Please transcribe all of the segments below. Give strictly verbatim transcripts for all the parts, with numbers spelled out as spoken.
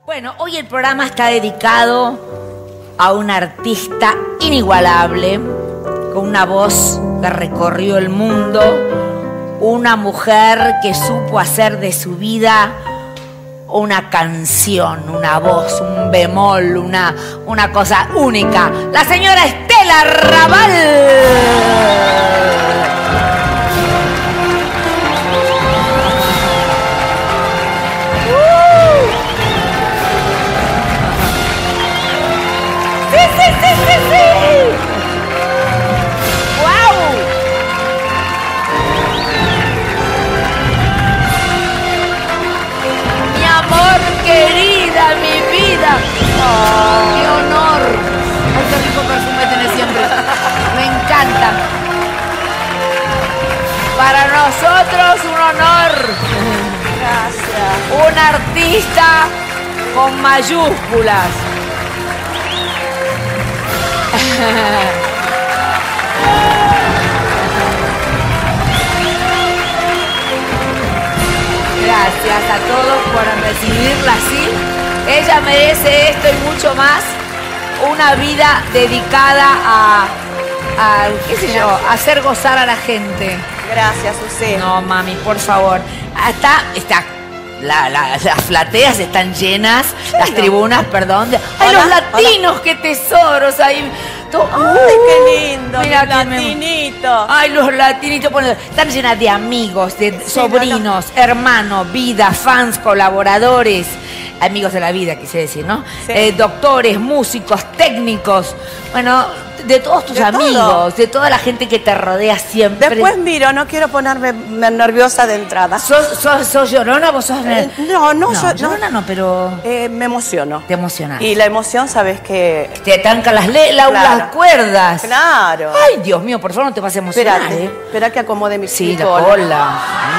Bueno, hoy el programa está dedicado a una artista inigualable, con una voz que recorrió el mundo, una mujer que supo hacer de su vida una canción, una voz, un bemol, una, una cosa única. La señora Estela Raval. Querida, mi vida. Oh, ¡qué honor! Ay, qué rico perfume tenés siempre. Me encanta. Para nosotros un honor. Gracias. Un artista con mayúsculas. Gracias a todos por recibirla así. Ella merece esto y mucho más. Una vida dedicada a, a qué sé yo, a hacer gozar a la gente. Gracias, Susé. No, mami, por favor. Está, está, la, la, las plateas están llenas, ¿Sí, las no? tribunas, perdón. De, ¡ay, Hola, los latinos! hola. ¡Qué tesoros! Ahí. To- ¡Ay, uh, qué lindo! mira Mi que me- latinito. Ay, los latinitos, bueno, están llenas de amigos, de Sí, sobrinos, no, hermanos, vida, fans, colaboradores, amigos de la vida, quise decir, ¿no? Sí. Eh, doctores, músicos, técnicos, bueno, de todos tus De amigos, todo. de toda la gente que te rodea siempre. Después miro, no quiero ponerme nerviosa de entrada. ¿Sos, sos, sos llorona? ¿Vos sos...? Eh, no, no, yo- llorona no, pero Eh, me emociono. te emocionás. Y la emoción, ¿sabes qué? Te trancan las, le- la- Claro. las cuerdas. Claro. Ay, Dios mío, por favor, no te vas a emocionar, Espérate, ¿eh? espera que acomode mi Sí, la cola. cola.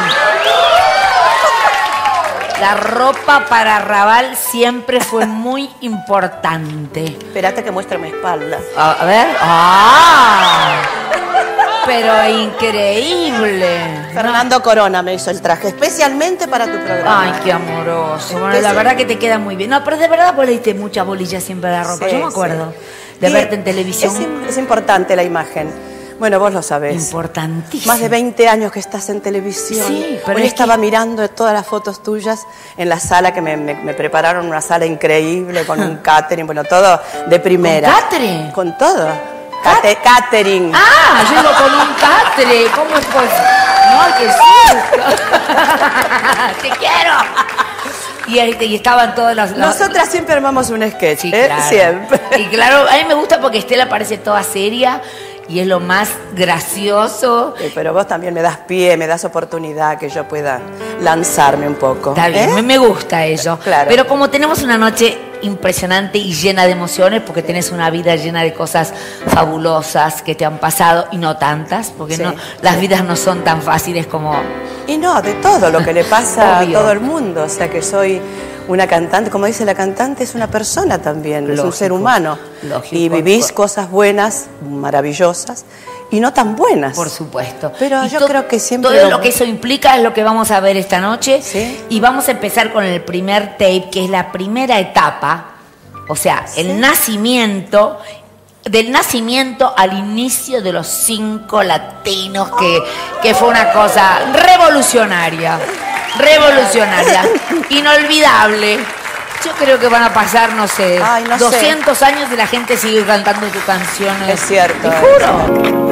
La ropa para Raval siempre fue muy importante. Espérate que muestre mi espalda. A, a ver. ¡Ah! Pero increíble. Fernando Corona me hizo el traje, especialmente para tu programa. Ay, qué amoroso. Bueno, Entonces- la verdad que te queda muy bien. No, pero de verdad vos le diste mucha bolilla siempre a la ropa. Sí, Yo me acuerdo de sí. verte en Y televisión. Es, im- es importante la imagen. Bueno, vos lo sabés. Importantísimo. Más de veinte años que estás en televisión. Sí, pero Hoy es estaba que- mirando todas las fotos tuyas en la sala que me, me- me prepararon, una sala increíble con un catering, bueno, todo de primera. ¿Con catering? Con todo. Cate- catering. Ah, yo iba con un catre. ¿Cómo es posible? No, qué susto. Te quiero. Y, ahí- y estaban todas las... las- Nosotras siempre armamos un sketch, Sí, ¿eh? claro. Siempre. Y claro, a mí me gusta porque Estela parece toda seria y es lo más gracioso. Sí, pero vos también me das pie, me das oportunidad que yo pueda lanzarme un poco. Está bien, ¿eh? me- me gusta eso. Claro. Pero como tenemos una noche impresionante y llena de emociones, porque tenés una vida llena de cosas fabulosas que te han pasado y no tantas, porque Sí, no, las sí. vidas no son tan fáciles como... Y no, de todo lo que le pasa Obvio. a todo el mundo. O sea que soy una cantante, como dice la cantante, es una persona también, es un Lógico, ser humano. lógico. Y vivís cosas buenas, maravillosas, y no tan buenas. Por supuesto. Pero Y yo to- creo que siempre... Todo lo que eso implica es lo que vamos a ver esta noche. Sí. Y vamos a empezar con el primer tape, que es la primera etapa, o sea, el nacimiento, del nacimiento al inicio de los cinco latinos, que, que fue una cosa revolucionaria, revolucionaria, inolvidable. Yo creo que van a pasar, no sé, Ay, no sé. doscientos años de la gente sigue cantando tus canciones. Es cierto, Te es juro.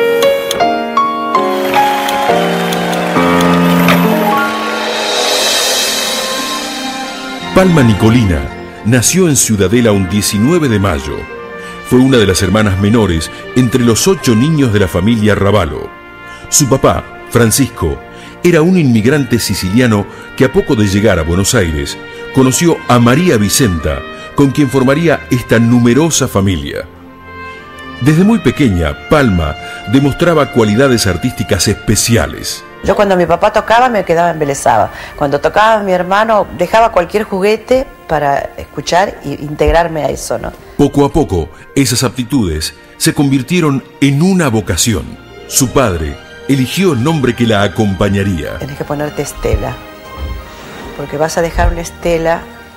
Palma Nicolina nació en Ciudadela un diecinueve de mayo. Fue una de las hermanas menores entre los ocho niños de la familia Ravalo. Su papá, Francisco, era un inmigrante siciliano que a poco de llegar a Buenos Aires conoció a María Vicenta, con quien formaría esta numerosa familia. Desde muy pequeña, Palma demostraba cualidades artísticas especiales. Yo cuando mi papá tocaba me quedaba embelesada. Cuando tocaba mi hermano dejaba cualquier juguete para escuchar e integrarme a eso, ¿no? Poco a poco, esas aptitudes se convirtieron en una vocación. Su padre eligió el nombre que la acompañaría. Tenés que ponerte Estela, porque vas a dejar una estela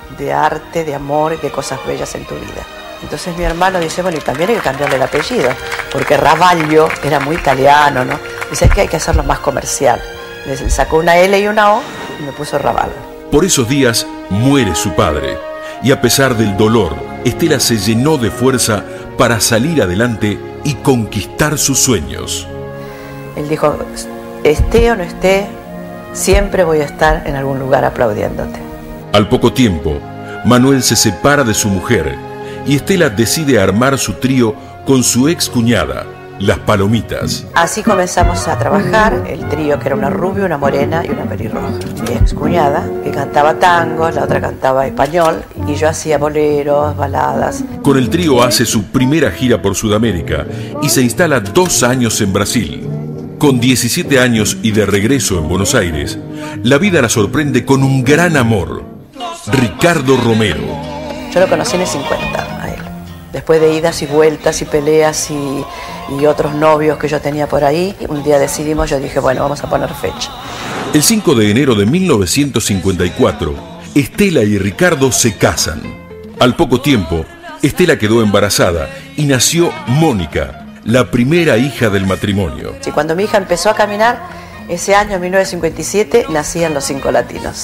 de arte, de amor, de cosas bellas en tu vida. Entonces mi hermano dice, bueno, y también hay que cambiarle el apellido, porque Ravaglio era muy italiano, ¿no? Dice que hay que hacerlo más comercial. Le sacó una L y una O y me puso Raval. Por esos días muere su padre, y a pesar del dolor, Estela se llenó de fuerza para salir adelante y conquistar sus sueños. Él dijo, esté o no esté, siempre voy a estar en algún lugar aplaudiéndote. Al poco tiempo, Manuel se separa de su mujer y Estela decide armar su trío con su ex cuñada, Las Palomitas. Así comenzamos a trabajar, el trío, que era una rubia, una morena y una pelirroja. Mi ex cuñada, que cantaba tango, la otra cantaba español, y yo hacía boleros, baladas. Con el trío hace su primera gira por Sudamérica y se instala dos años en Brasil. Con diecisiete años y de regreso en Buenos Aires, la vida la sorprende con un gran amor, Ricardo Romero. Yo lo conocí en el cincuenta, a él. Después de idas y vueltas y peleas y, y otros novios que yo tenía por ahí, un día decidimos, yo dije, bueno, vamos a poner fecha. El cinco de enero de mil novecientos cincuenta y cuatro, Estela y Ricardo se casan. Al poco tiempo, Estela quedó embarazada y nació Mónica, la primera hija del matrimonio. Y cuando mi hija empezó a caminar, ese año, en mil novecientos cincuenta y siete, nacían Los Cinco Latinos.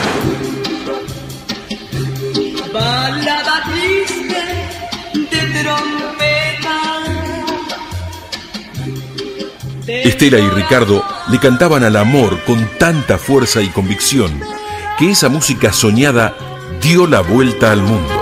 Balada triste de trompeta. Estela y Ricardo le cantaban al amor con tanta fuerza y convicción que esa música soñada dio la vuelta al mundo.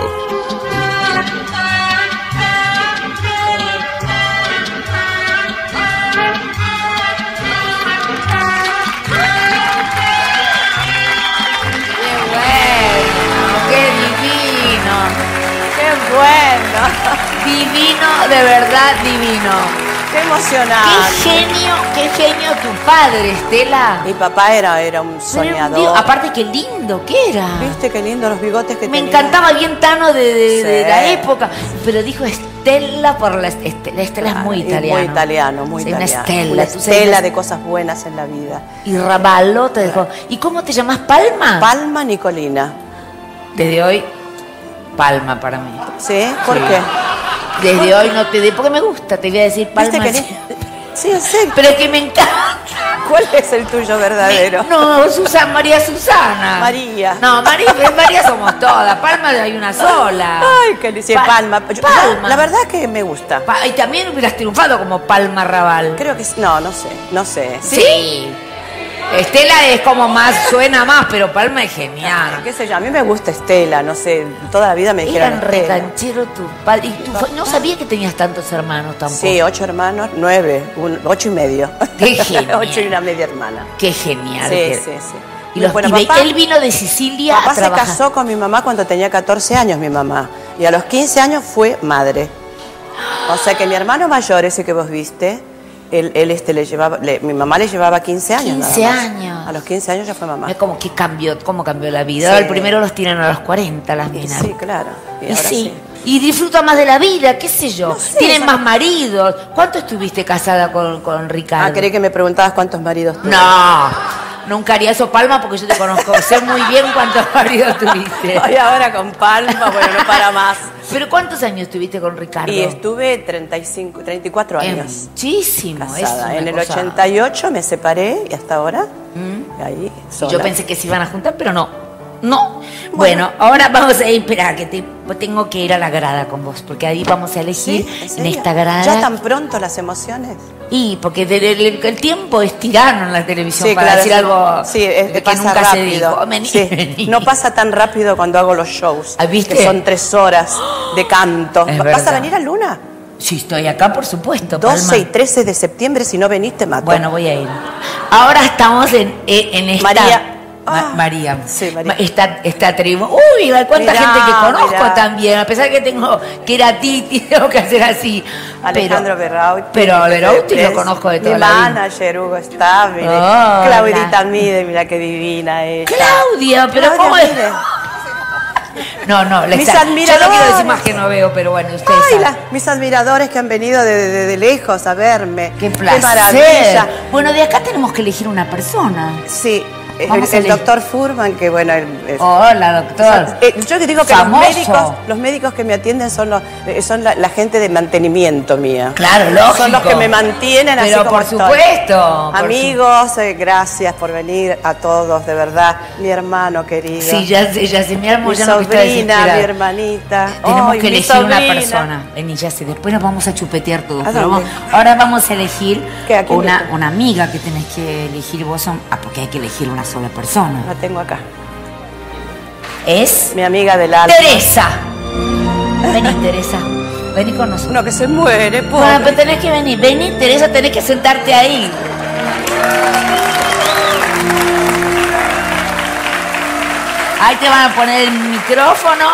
Divino, de verdad divino. ¡Qué emocionante! ¡Qué genio, qué genio tu padre, Estela! Mi papá era, era un soñador. Dios, aparte, qué lindo que era. ¿Viste qué lindo los bigotes que Me tenía? encantaba bien Tano de, de, Sí. de la época. Pero dijo Estela por la Estela. Estela es muy Y italiano. Muy italiano, muy Sí, italiano. Una Estela. Una tú sabes, estela una- de cosas buenas en la vida. Y Ravallo te dejó. ¿Y cómo te llamas? ¿Palma? Palma Nicolina. Desde hoy, Palma para mí. ¿Sí? ¿Por Sí. qué? Desde hoy no te di, porque me gusta, te voy a decir Palma. ¿Viste que sí. Sí, en serio. Pero es que me encanta. ¿Cuál es el tuyo verdadero? No, Susana, María Susana. María. No, María, María somos todas. Palma hay una sola. Ay, qué lindo. Pa- Palma. Yo- Palma. La verdad que me gusta. Pa- y también hubieras triunfado como Palma Raval. Creo que sí. No, no sé, no sé. Sí. Estela es como más, suena más, pero Palma es genial. ¿Qué sé yo? A mí me gusta Estela, no sé. Toda la vida me dijeron Eran Estela. recanchero tu padre. Y tu fa- no sabía que tenías tantos hermanos tampoco. Sí, ocho hermanos, nueve, un- ocho y medio. Qué genial. Ocho y una media hermana. Qué genial. Sí, que- sí, sí. Y, los, Bueno, y ve- papá- él vino de Sicilia Papá a se trabajar. casó con mi mamá cuando tenía catorce años, mi mamá. Y a los quince años fue madre. O sea que mi hermano mayor, ese que vos viste, él, él este, le llevaba, le- mi mamá le llevaba quince años. nada quince más. años. A los quince años ya fue mamá. Mira cómo que cambió, cómo cambió la vida. Sí. El primero los tiran a los cuarenta, las Y minas. sí, claro. Y, Y ahora sí. sí. Y disfruta más de la vida, qué sé yo. No sé, Tienen esa- más maridos. ¿Cuánto estuviste casada con, con Ricardo? Ah, creí que me preguntabas cuántos maridos tuve. No, nunca haría eso, Palma, porque yo te conozco. Sé muy bien cuántos maridos tuviste. Ay, ahora con Palma, bueno, no para más. Pero ¿cuántos años estuviste con Ricardo? Y estuve treinta y cinco, treinta y cuatro Es años muchísimo. es casada. una En el cosa- ochenta y ocho me separé y hasta ahora, ¿Mm? ahí, Y sola. yo pensé que se iban a juntar, pero no. No. Bueno, ahora vamos a ir, espera, que te, tengo que ir a la grada con vos, porque ahí vamos a elegir ¿Sí? ¿En en serio? esta grada. ¿Ya tan pronto las emociones? Y porque de- de- el, el tiempo es tirano en la televisión Sí, para claro, decir sí. algo Sí, es- que pasa nunca se rápido. dijo. Vení, Sí, vení. no pasa tan rápido cuando hago los shows. Ah, ¿viste? Que son tres horas de canto. Es ¿Vas verdad. a venir a Luna? Sí, estoy acá, por supuesto. doce Palma. y trece de septiembre, si no venís te mato. Bueno, voy a ir. Ahora estamos en, en esta... María. Ma- Ah, María. sí, María. Ma- Esta, esta tribu. Uy, cuánta Mirá, gente que conozco mirá. también. A pesar que tengo que era Titi, tengo que hacer así. Alejandro pero, Berrauti. Pero Berrauti es lo conozco de toda mi la vida. manager, Hugo Stabile. Hola. Claudita Mide, mira qué divina es. Claudia, pero Claudia ¿cómo es? Mide. No, no, la Mis está- Yo no quiero admiradores. decir más que no veo, pero bueno, ustedes Ay, saben. la- mis admiradores que han venido de, de- de lejos a verme. Qué placer. maravilla. Bueno, de acá tenemos que elegir una persona. Sí, el, el doctor Furman, que bueno... El, el, Hola, doctor. Son, eh, yo digo que los médicos, los médicos que me atienden son, los, son la, la gente de mantenimiento mía. Claro, lógico. Son los que me mantienen así Pero como por estoy. supuesto. Amigos, por su... eh, gracias por venir a todos, de verdad. Mi hermano querido. Sí, ya sé, ya sé. Mi, mi ya sobrina, mi hermanita. Tenemos oh, que elegir sobrina. una persona. Vení, ya sé. Después nos vamos a chupetear todos. Pero vamos, ahora vamos a elegir una, una amiga que tenés que elegir vos. Son, ah, porque hay que elegir una sola persona. La tengo acá. Es... mi amiga del alma. Teresa. Vení, Teresa. Vení con nosotros. No, que se muere, pobre. Bueno, pero tenés que venir. Vení, Teresa, tenés que sentarte ahí. Ahí te van a poner el micrófono.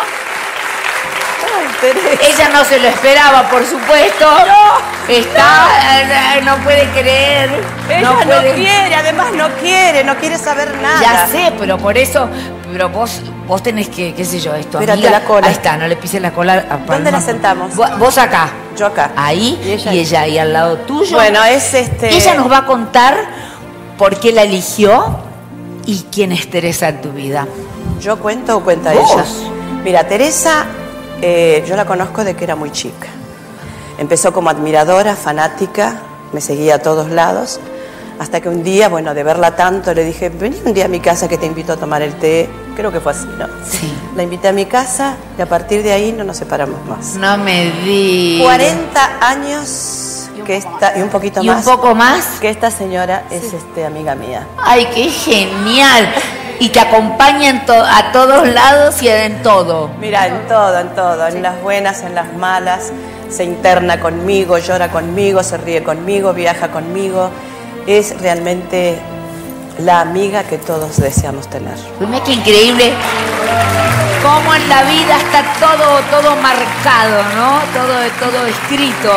Teresa. Ella no se lo esperaba, por supuesto. No. Está, no puede creer. Ella no, no, puede... quiere, además no quiere, no quiere saber nada. Ya sé, pero por eso, pero vos, vos tenés que, qué sé yo, esto. Espérate amiga, la cola. Ahí está, no le pises la cola. A ¿Dónde la sentamos? Vos, vos acá. Yo acá. Ahí y ella, y ella ahí al lado tuyo. Bueno, es este. Ella nos va a contar por qué la eligió y quién es Teresa en tu vida. ¿Yo cuento o cuenta ¿Vos? ella? Mira, Teresa, eh, yo la conozco de que era muy chica. Empezó como admiradora, fanática, me seguía a todos lados, hasta que un día, bueno, de verla tanto, le dije, vení un día a mi casa que te invito a tomar el té. Creo que fue así, ¿no? Sí. La invité a mi casa y a partir de ahí no nos separamos más. No me di. cuarenta años que esta, y un poquito ¿Y más. un poco más? Que esta señora es sí. este, amiga mía. ¡Ay, qué genial! Y te acompaña en to a todos lados y en todo. Mira, en todo, en todo, sí. En las buenas, en las malas. Se interna conmigo, llora conmigo, se ríe conmigo, viaja conmigo. Es realmente la amiga que todos deseamos tener. Mira qué increíble cómo en la vida está todo, todo marcado, ¿no? Todo, todo escrito.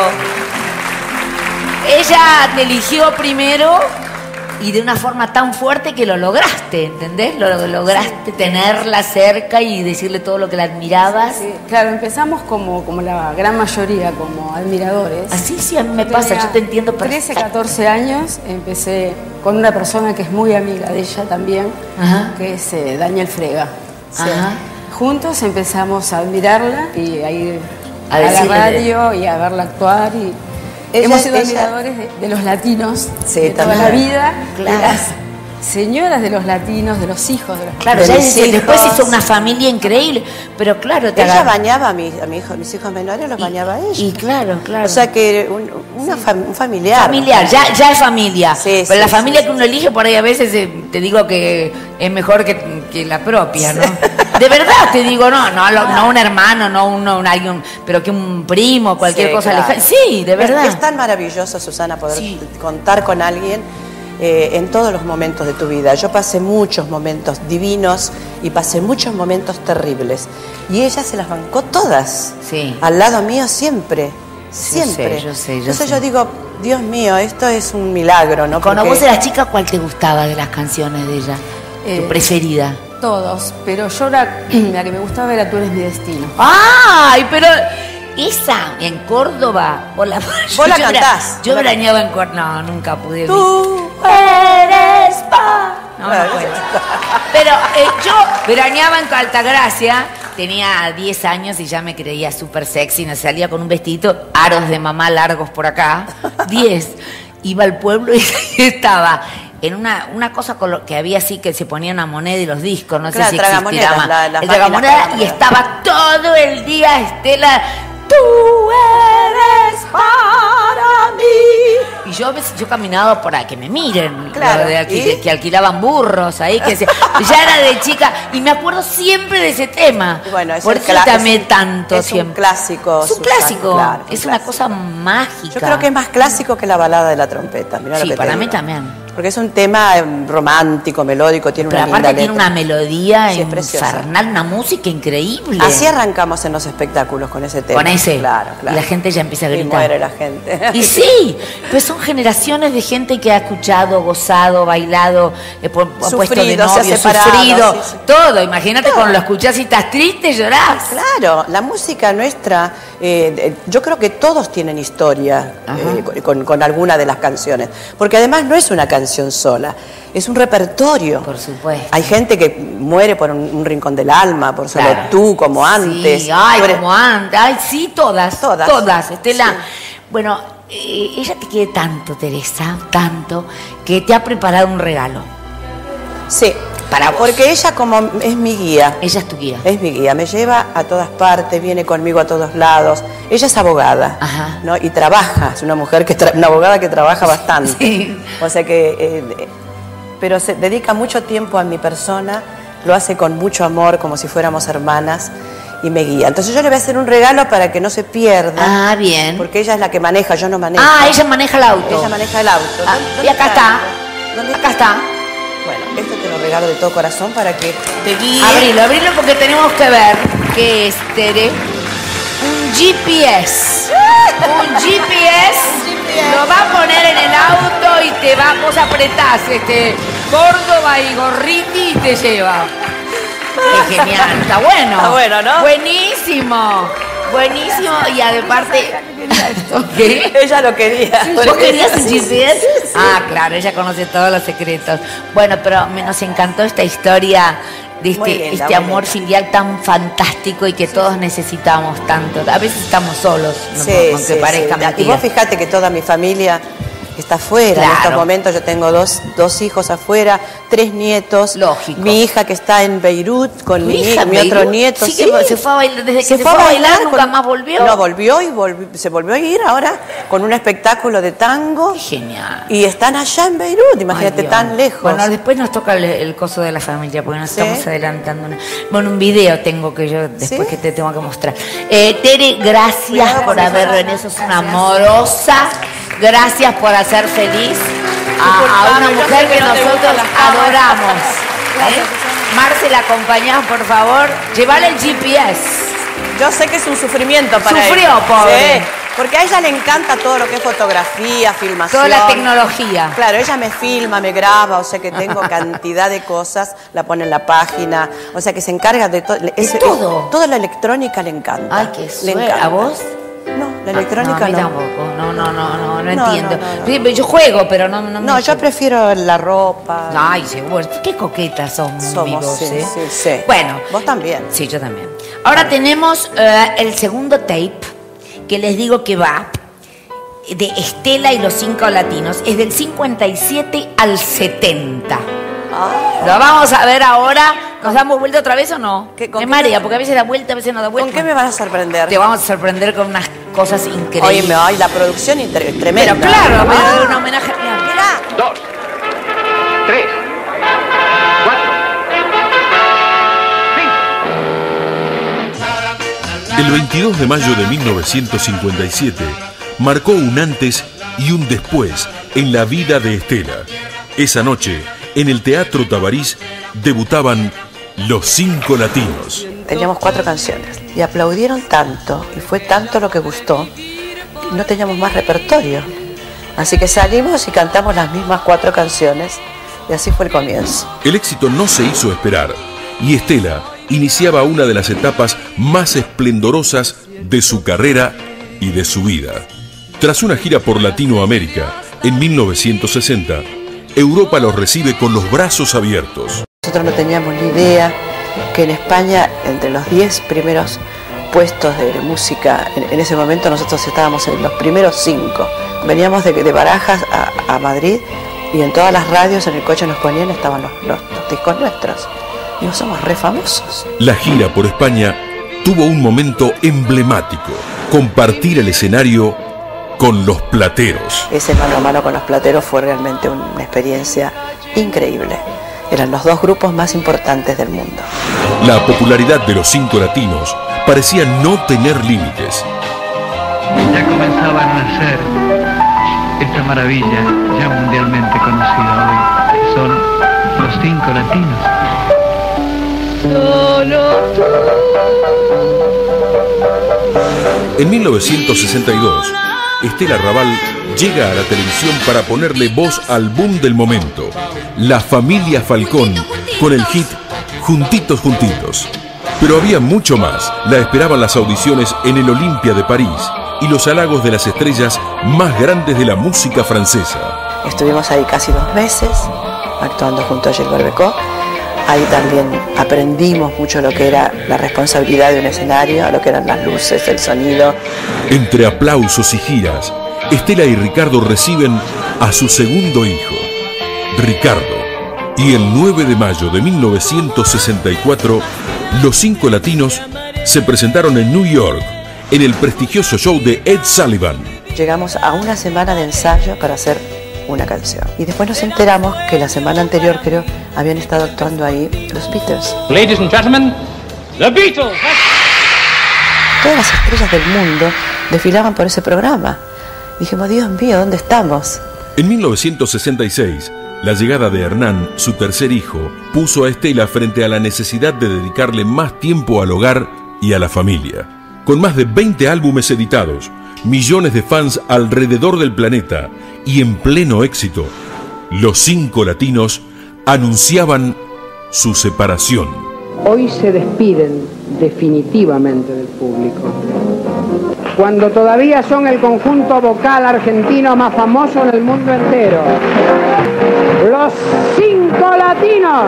Ella te eligió primero y de una forma tan fuerte que lo lograste, ¿entendés? Lo lograste tenerla cerca y decirle todo lo que la admirabas. Sí, claro, empezamos como, como la gran mayoría, como admiradores. Así sí, a mí me pasa, yo te entiendo perfectamente. trece, catorce años, empecé con una persona que es muy amiga de ella también, ajá, que es eh, Daniel Frega. Sí. Juntos empezamos a admirarla y a ir a, a la radio de... y a verla actuar y... Ella, hemos sido ella... admiradores de, de los latinos, sí, de toda la vida, claro, de las señoras de los latinos, de los hijos de los claro, de ya los hijos. Después hizo una familia increíble, pero claro, te ella agarra... bañaba a, mi, a mi hijo, mis hijos menores los y, bañaba ella. Y claro, claro. O sea que un, una sí. fam, un familiar. Familiar, ya, ya es familia. Sí, pero sí, la familia sí, que uno elige por ahí a veces eh, te digo que es mejor que, que la propia, ¿no? De verdad te digo, no, no, no, no un hermano, no un, no un alguien, pero que un primo, cualquier sí, cosa claro. lejana. Sí, de verdad. Es, es tan maravilloso, Susana, poder sí. contar con alguien eh, en todos los momentos de tu vida. Yo pasé muchos momentos divinos y pasé muchos momentos terribles. Y ella se las bancó todas. Sí. Al lado mío siempre, siempre. Yo sé, yo sé. Yo Entonces sé. yo digo, Dios mío, esto es un milagro, ¿no? Cuando Porque... vos eras chica, ¿cuál te gustaba de las canciones de ella? Eh, ¿Tu preferida? Todos, pero yo la, la que me gustaba era Tú eres mi destino. ¡Ay, pero esa en Córdoba! Vos la, ¿Vos la cantás? Yo veraneaba en Córdoba. No, nunca pude. Tú eres pa. No, no puedo. Pero eh, yo veraneaba en Altagracia, tenía diez años y ya me creía súper sexy. Me salía con un vestidito, aros de mamá largos por acá. diez. Iba al pueblo y estaba... en una, una cosa con lo que había así que se ponía una moneda y los discos, no claro, sé si existirá más. La, la el tragamoneda y estaba todo el día Estela, tú eres para mí. Y yo a veces yo caminaba por ahí, que me miren, claro, de aquí, que, que alquilaban burros ahí, que se, ya era de chica, y me acuerdo siempre de ese tema. Bueno, es por eso te amé tanto es siempre. Un clásico. Es un Susana, clásico, claro, es un una clásico. cosa mágica. Yo creo que es más clásico que la balada de la trompeta. Mirá sí, lo que para te mí digo. también. Porque es un tema romántico, melódico, tiene Pero una aparte linda tiene letra. una melodía sí, infernal, una música increíble. Así arrancamos en los espectáculos con ese tema. Con ese. Claro, claro. Y la gente ya empieza a gritar. Y muere la gente. Y sí, pues son generaciones de gente que ha escuchado, gozado, bailado, eh, por, sufrido, puesto de novio, se ha separado, sufrido, sí, sí. todo. Imagínate todo. Cuando lo escuchás y estás triste, llorás. Claro, la música nuestra, eh, yo creo que todos tienen historia eh, con, con alguna de las canciones. Porque además no es una canción sola. es un repertorio. Por supuesto. Hay gente que muere por un, un rincón del alma, por solo Claro. tú, como antes. Sí, ay, Por- como antes. Ay, sí, todas. Todas. Todas, Estela. Sí. Bueno, eh, ella te quiere tanto, Teresa, tanto, que te ha preparado un regalo. Sí, Para vos. porque ella como es mi guía. Ella es tu guía. Es mi guía, me lleva a todas partes, viene conmigo a todos lados. Ella es abogada, Ajá. ¿no? Y trabaja, es una mujer que, tra- una abogada que trabaja bastante. Sí. O sea que, eh, eh, pero se dedica mucho tiempo a mi persona, lo hace con mucho amor, como si fuéramos hermanas, y me guía. Entonces yo le voy a hacer un regalo para que no se pierda. Ah, bien. Porque ella es la que maneja, yo no manejo. Ah, ella maneja el auto. Ella maneja el auto. Ah, ¿Dónde y acá está. ¿Dónde Acá está. Bueno, esto te lo regalo de todo corazón para que te guíe. Abrilo, abrilo porque tenemos que ver qué es, Tere. Un G P S. Un G P S lo va a poner en el auto y te va, vos apretás este Córdoba y Gorriti y te lleva. Qué genial, está bueno. Está bueno, ¿no? Buenísimo. Buenísimo y aparte. ¿Qué? Ella lo quería. ¿Vos querías un G P S? Ah, claro, ella conoce todos los secretos. Bueno, pero me nos encantó esta historia de este, Muy linda, este muy amor linda. filial tan fantástico y que todos necesitamos tanto. A veces estamos solos, no- Sí, aunque sí, parezca sí. mentira. Y vos fijate que toda mi familia está afuera. Claro. En estos momentos yo tengo dos, dos hijos afuera, tres nietos. Lógico. Mi hija que está en Beirut con ¿Tu mi, hija en mi otro Beirut? nieto. Sí, que se fue a bailar, desde que se, fue fue a bailar, nunca con- más volvió. No, volvió y volvió- se volvió a ir ahora con un espectáculo de tango. Qué genial. Y están allá en Beirut, imagínate, Ay, Dios. tan lejos. Bueno, después nos toca el, el coso de la familia, porque nos ¿Sí? estamos adelantando. Una, bueno, un video tengo que yo después ¿Sí? que te tengo que mostrar. Eh, Tere, gracias Cuidado por con haber eso. venido. Sos una amorosa. Gracias por hacer feliz a, a una Disculpame, yo mujer sé que que no te nosotros gustan las cámaras. adoramos. Gracias, ¿Eh? Susana. Marce, ¿la acompañás, por favor? Llevale el G P S. Yo sé que es un sufrimiento para Sufrió, ella. pobre. Sí, porque a ella le encanta todo lo que es fotografía, filmación. Toda la tecnología. Claro, ella me filma, me graba, o sea que tengo cantidad de cosas, la pone en la página, o sea que se encarga de, to es- todo? es- toda la electrónica le encanta. Ay, qué le suerte. encanta. ¿A vos? No, la electrónica no. A mí no. tampoco. No, no, no, no, no, No, entiendo. no, no, Yo juego, pero no, no me No, yo prefiero la ropa. Ay, seguro. Qué coquetas somos, Somos, amigos, sí, ¿eh? sí, sí. Bueno. Vos también. Sí, yo también. Ahora tenemos eh, el segundo tape, que les digo que va de Estela y los cinco latinos. Es del cincuenta y siete al setenta. Ah, Lo vamos a ver ahora. ¿Nos damos vuelta otra vez o no? ¿Qué- con Me qué marea, me- porque a veces da vuelta, a veces no da vuelta. ¿con qué me vas a sorprender? Te vamos a sorprender con unas cosas increíbles. Oye, me ay, la producción es tre- tremenda. Pero claro, voy a Ah, dar un homenaje. Mira, mirá. Dos, tres, cuatro, cinco. El veintidós de mayo de mil novecientos cincuenta y siete marcó un antes y un después en la vida de Estela. Esa noche, en el Teatro Tabarís, debutaban Los Cinco Latinos. Teníamos cuatro canciones y aplaudieron tanto y fue tanto lo que gustó, que no teníamos más repertorio. Así que salimos y cantamos las mismas cuatro canciones y así fue el comienzo. El éxito no se hizo esperar y Estela iniciaba una de las etapas más esplendorosas de su carrera y de su vida. Tras una gira por Latinoamérica en mil novecientos sesenta, Europa los recibe con los brazos abiertos. Nosotros no teníamos ni idea que en España, entre los diez primeros puestos de música, en, en ese momento nosotros estábamos en los primeros cinco. Veníamos de, de Barajas a, a Madrid y en todas las radios, en el coche nos ponían, estaban los, los, los discos nuestros. Y no somos re famosos. La gira por España tuvo un momento emblemático: compartir el escenario con Los Plateros. Ese mano a mano con los Plateros fue realmente una experiencia increíble. Eran los dos grupos más importantes del mundo. La popularidad de Los Cinco Latinos parecía no tener límites. Ya comenzaba a nacer esta maravilla ya mundialmente conocida hoy, que son los cinco latinos. En mil novecientos sesenta y dos, Estela Raval llega a la televisión para ponerle voz al boom del momento, La Familia Falcón, con el hit Juntitos Juntitos. Pero había mucho más. La esperaban las audiciones en el Olympia de París y los halagos de las estrellas más grandes de la música francesa. Estuvimos ahí casi dos meses actuando junto a Gilles Barbecó. Ahí también aprendimos mucho lo que era la responsabilidad de un escenario, lo que eran las luces, el sonido. Entre aplausos y giras, Estela y Ricardo reciben a su segundo hijo, Ricardo. Y el nueve de mayo de mil novecientos sesenta y cuatro, los cinco latinos se presentaron en New York, en el prestigioso show de Ed Sullivan. Llegamos a una semana de ensayo para hacer una canción. Y después nos enteramos que la semana anterior, creo, habían estado actuando ahí los Beatles. Ladies and gentlemen, the Beatles. Todas las estrellas del mundo desfilaban por ese programa. Dijimos, Dios mío, ¿dónde estamos? En mil novecientos sesenta y seis, la llegada de Hernán, su tercer hijo, puso a Estela frente a la necesidad de dedicarle más tiempo al hogar y a la familia. Con más de veinte álbumes editados, millones de fans alrededor del planeta y en pleno éxito, los cinco latinos anunciaban su separación. Hoy se despiden definitivamente del público, cuando todavía son el conjunto vocal argentino más famoso en el mundo entero. Los cinco latinos.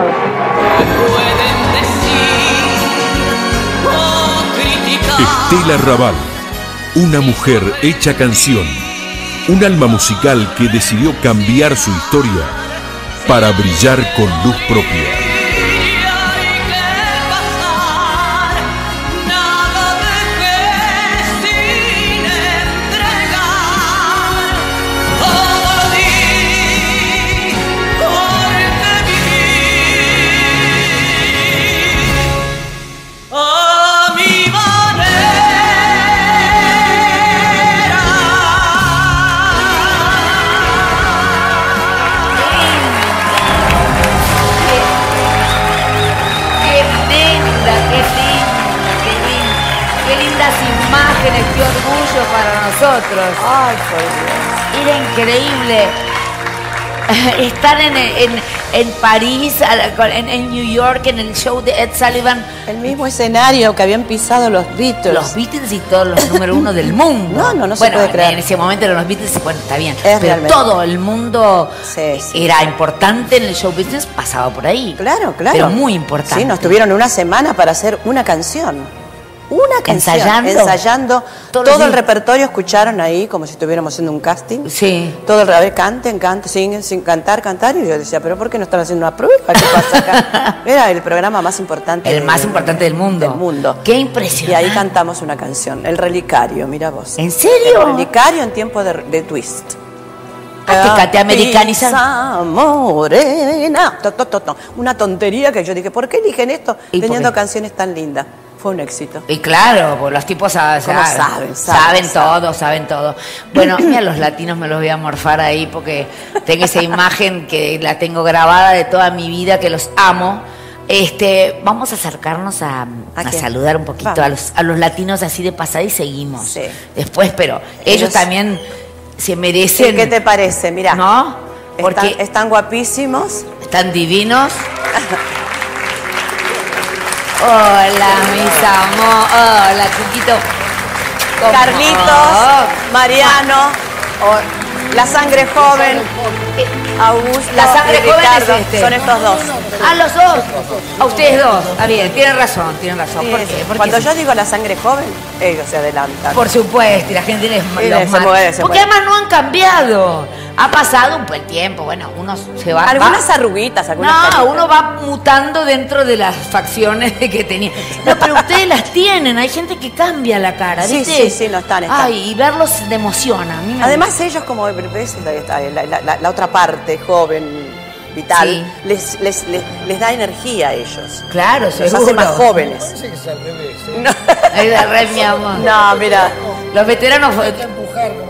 Estela Raval, una mujer hecha canción, un alma musical que decidió cambiar su historia para brillar con luz propia. Qué orgullo para nosotros. Ay, por Dios. Era increíble estar en, en, en París, en, en New York, en el show de Ed Sullivan. El mismo escenario que habían pisado los Beatles. Los Beatles y todos los número uno del mundo. No, no, no bueno, se puede creer. En ese momento eran los Beatles y bueno, está bien. Es pero realmente. todo el mundo sí, sí. era importante en el show business, pasaba por ahí. Claro, claro. Pero muy importante. Sí, nos tuvieron una semana para hacer una canción. Una canción, ensayando, ensayando todo, todo el repertorio, escucharon ahí como si estuviéramos haciendo un casting. Sí. Todo el revés, canten, canten, singen, sin cantar, cantar. Y yo decía, pero ¿por qué no están haciendo una prueba? ¿Qué pasa acá? Era el programa más importante. El de, más importante del mundo. Del mundo. Qué impresionante. Y ahí cantamos una canción, El Relicario, mira vos. ¿En serio? El Relicario en tiempo de, de twist. Ah, te americanizar. Morena. To, to, to, to. Una tontería que yo dije, ¿por qué eligen esto teniendo canciones tan lindas? Fue un éxito. Y claro, pues los tipos saben, saben, saben, saben, saben todo, saben todo. Bueno, mira, los latinos me los voy a morfar ahí porque tengo esa imagen que la tengo grabada de toda mi vida, que los amo. Este, vamos a acercarnos a, ¿A, a saludar un poquito a los, a los latinos así de pasada y seguimos. Sí. Después, pero ellos, ellos también se merecen. ¿Qué te parece? Mira, ¿no? Porque están, están guapísimos. Están divinos. Hola, mis amores. Hola, chiquito. Carlitos, oh. Mariano, oh, la sangre joven, Augusto, la sangre y joven Ricardo, es este. Son estos dos. A los dos. A ustedes dos. Está bien, tienen razón, tienen razón. Sí, ¿Por sí. qué? ¿Por Cuando qué? yo digo la sangre joven, ellos se adelantan. Por supuesto, y la gente les, Sí, los se mata. mueve, se Porque mueve. además no han cambiado. Ha pasado un buen tiempo. Bueno, uno se va. Algunas va, arruguitas, algunas No, caritas. uno va mutando dentro de las facciones que tenía. No, pero ustedes las tienen. Hay gente que cambia la cara, Sí, ¿viste? sí, sí, no están, están. Ay, y verlos te emociona. A mí me Además ellos como ves, la, la, la, la otra parte joven, vital, Sí. les, les, les, les da energía a ellos. Claro, Los seguro. hace más jóvenes. Parece que es al revés, ¿eh? No, Es la red, mi amor. no, mira. Los veteranos fue. Hay que empujar, como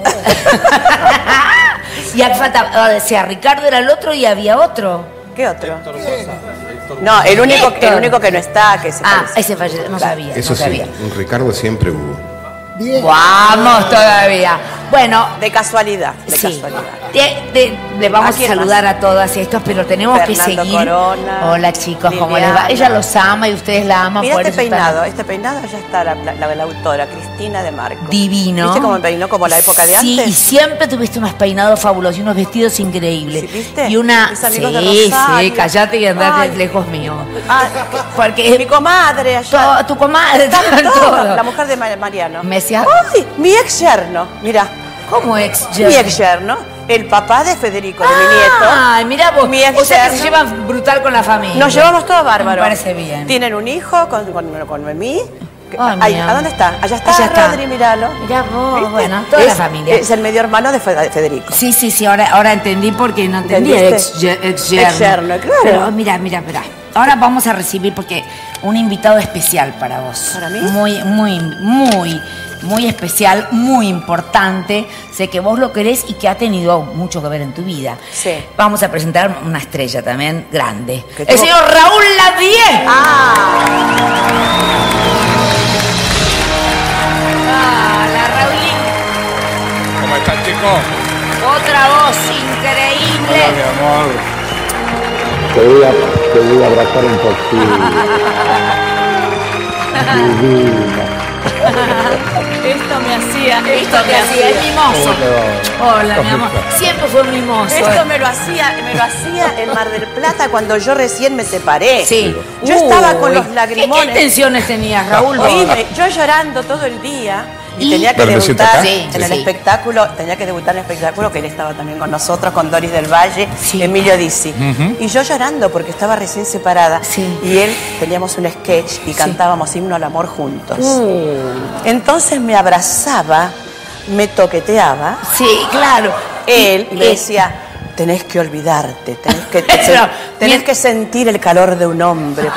Y falta, o sea, Ricardo era el otro y había otro. ¿Qué otro? No, el único, el único que no está, que se Ah, parece. ese falleció, no sabía. Eso no sí, sabía. un Ricardo siempre hubo. Bien. Vamos todavía. Bueno, de casualidad, de sí. casualidad. De- de- le vamos a saludar más? a todas estos, pero tenemos Fernando que seguir. Corona, Hola chicos, ¿cómo les Liliana. va? Ella los ama y ustedes la aman. Mira por este eso peinado, están- este peinado ya está la, la, la autora, Cristina de Marco. Divino. ¿Viste cómo me peinó como la época de Sí, antes? y siempre tuviste unos peinados fabulosos y unos vestidos increíbles. ¿Sí, viste? Y una... Mis amigos sí, de Rosario. sí, callate y andate Ay. lejos mío. Ah, Porque mi comadre allá. to- tu comadre, Están todo. todos, la mujer de Mar- Mariano. Me decía, ¡Ay! Mi ex yerno, mira. ¿cómo ex Mi ex yerno, el papá de Federico, de mi nieto. Ay, mira vos. Mi ex O sea que se yerno. llevan brutal con la familia. Nos llevamos todo bárbaro. Me parece bien. Tienen un hijo con, con, con Noemí. Que- Ay, ahí, mi ¿a amor. dónde está? Allá está Allá está. Rodri, míralo. Mirá vos, ¿Viste? bueno, toda es, la familia. Es el medio hermano de Fe- de Federico. Sí, sí, sí, ahora, ahora entendí porque no entendía ex, ¿Entendiste? ye- ex yerno. Ex yerno, claro. Pero mira, mira, mira. Ahora vamos a recibir porque un invitado especial para vos. ¿Para mí? Muy, muy, muy, muy especial, muy importante. Sé que vos lo querés y que ha tenido mucho que ver en tu vida. Sí. Vamos a presentar una estrella también grande. Que El tuvo- señor Raúl Lavie. Ah, Ah, la Raulín. ¿Cómo están, chicos? Otra voz increíble. Hola, mi amor. Te voy a, te voy a abrazar un poquito. Divina. Esto me hacía, esto me hacía, es mimoso. Hola, mi amor. Siempre fue mimoso. esto me lo hacía, me lo hacía en Mar del Plata cuando yo recién me separé. Sí. Yo estaba con Uy, los ¿Qué, lagrimones. qué tensiones tenías, Raúl? vos? Oíme, yo llorando todo el día y, Y- tenía que Pero me siento debutar acá. Sí, en el sí. espectáculo, tenía que debutar en el espectáculo que él estaba también con nosotros, con Doris del Valle, Sí. Emilio Dizzi. Y yo llorando porque estaba recién separada. Sí. Y él teníamos un sketch y cantábamos Himno al Amor juntos. Uh. Entonces me abrazaba, me toqueteaba, Sí, claro. él, y me Eh, decía, tenés que olvidarte, tenés que, Pero, tenés mi- que sentir el calor de un hombre.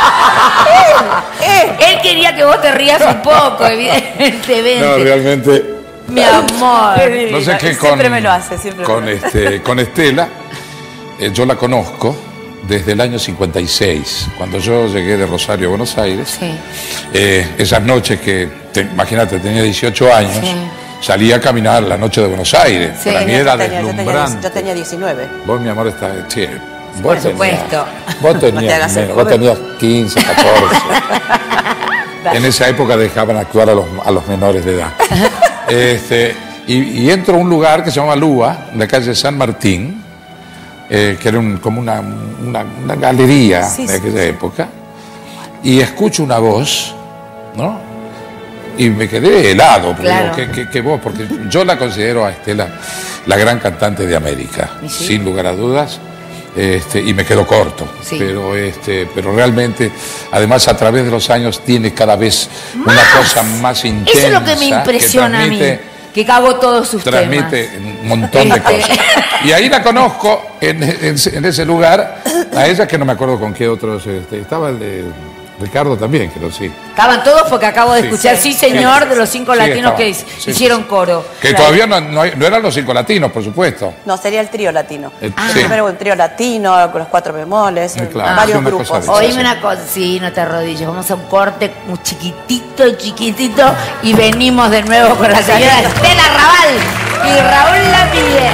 Él quería que vos te rías un poco, evidentemente. No, realmente. Mi amor. No sé qué con. Siempre me lo hace, siempre con, me lo hace. este, con Estela, eh, yo la conozco desde el año cincuenta y seis, cuando yo llegué de Rosario a Buenos Aires. Sí. Eh, esas noches que, te- imagínate, tenía dieciocho años, Sí. salía a caminar la noche de Buenos Aires. Sí. Para mí Yo era tenía- yo tenía- deslumbrante. Yo tenía diecinueve. Vos, mi amor, estás. Sí, Por vos supuesto. Tenías, vos No te tenías, hagas el menos, vos joven. tenías quince, catorce. En esa época dejaban actuar a los, a los menores de edad. Este, y, y entro a un lugar que se llama Lúa, en la calle San Martín, eh, que era un- como una, una- una galería Sí, de sí, aquella época, y escucho una voz, ¿no? Y me quedé helado, porque Claro. digo, ¿qué, qué- qué voz? Porque yo la considero a Estela la gran cantante de América, ¿Y sí? sin lugar a dudas. Este, y me quedo corto, Sí. pero este, pero realmente, además a través de los años tiene cada vez una cosa más intensa. Eso es lo que me impresiona a mí. transmite- Que cago todos sus Transmite temas. un montón de Este. cosas. Y ahí la conozco en, en- en ese lugar, a ella que no me acuerdo con qué otros, este, estaba el de Ricardo también, creo sí. Estaban todos porque acabo de Sí. escuchar, sí, Sí, señor, sí, de los cinco sí, latinos estaban. que Sí, hicieron sí. coro. Que Claro. todavía no, no, no eran los cinco latinos, por supuesto. No, sería el trío latino. El- Ah, sí. Primero un trío latino, con los cuatro bemoles, Sí, claro. varios Una grupos. cosa de- Oíme una cosa, sí, no te arrodilles, vamos a un corte muy chiquitito, chiquitito y venimos de nuevo con la señora Estela Raval y Raúl Lavie.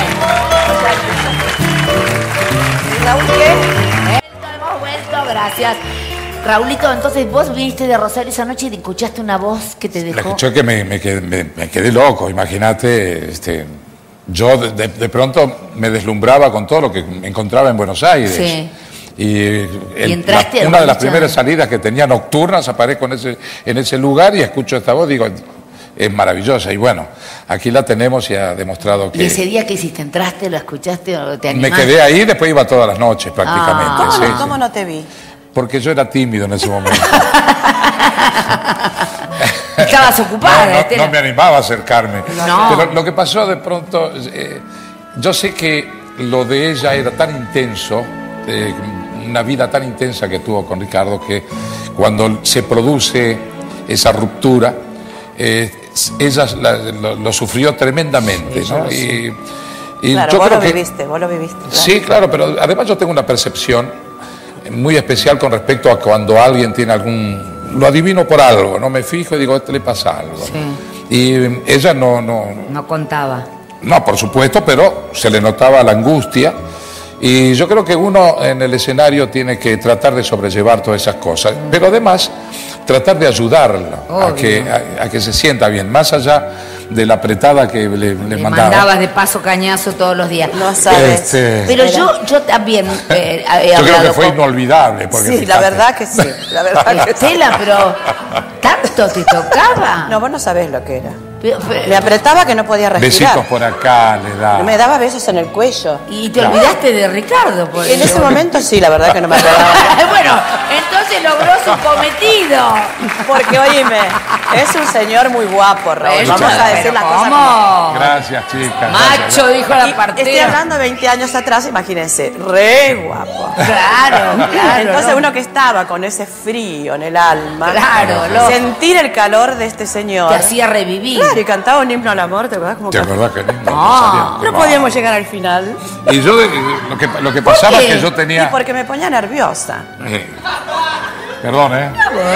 ¿Y Raúl qué? Hemos vuelto, gracias. Raulito, entonces vos viniste de Rosario esa noche y te escuchaste una voz que te La dejó. escuché que me, me quedé, me- me quedé loco, imagínate, este, yo de, de- de pronto me deslumbraba con todo lo que me encontraba en Buenos Aires. Sí. Y, el- Y entraste la- al una de las boliche. primeras salidas que tenía nocturnas, aparezco en ese, en ese lugar y escucho esta voz, digo, es maravillosa. Y bueno, aquí la tenemos y ha demostrado ¿Y que ese día que hiciste? ¿Entraste, lo escuchaste o te me animaste? quedé ahí, después iba todas las noches prácticamente. Ah. ¿Cómo, sí, no, sí. cómo no te vi? Porque yo era tímido en ese momento. Estabas ocupada, No, no, Estela. no me animaba a acercarme. No. Pero lo que pasó de pronto, eh, yo sé que lo de ella era tan intenso, eh, una vida tan intensa que tuvo con Ricardo, que cuando se produce esa ruptura, eh, ella la- lo, lo sufrió tremendamente, Sí, ¿no? yo Y, y Claro, yo vos creo lo que viviste, vos lo viviste. claro. sí, claro, pero además yo tengo una percepción muy especial con respecto a cuando alguien tiene algún... Lo adivino por algo, no me fijo y digo, a este le pasa algo. Sí. Y ella no, no, No contaba. no, por supuesto, pero se le notaba la angustia. Y yo creo que uno en el escenario tiene que tratar de sobrellevar todas esas cosas, pero además tratar de ayudarla a que, a, a que se sienta bien, más allá de la apretada que le, le, Le mandaba. mandabas de paso cañazo todos los días. No sabes. Este, Pero yo, yo también eh, he yo creo hablado que fue con- inolvidable. Porque Sí, la fíjate. verdad que sí. La verdad que sí. Estela, pero ¿tanto te tocaba? No, vos no sabés lo que era. Pero- pero- Me apretaba que no podía respirar. Besitos por acá le da. Me daba besos en el cuello. Y te olvidaste de Ricardo. Por En eso. ese momento sí, la verdad que no me acordaba. Bueno, entonces logró su cometido. Porque, oíme, es un señor muy guapo, Raúl. Bueno, Vamos a decir pero las cosas. ¿cómo? Gracias, chicas. Macho, dijo la Y partida. estoy hablando de veinte años atrás, imagínense, re guapo. Claro, claro. Entonces ¿no? uno que estaba con ese frío en el alma, Claro, lo- sentir el calor de este señor. Te hacía revivir. Claro, y cantaba un himno al amor, ¿te acuerdas? Como ¿Te que- acordás que lindo? Ah. No podíamos llegar al final. Y yo, de- lo que, lo que pasaba qué? es que yo Y tenía... porque me ponía nerviosa. Eh, perdón, ¿eh?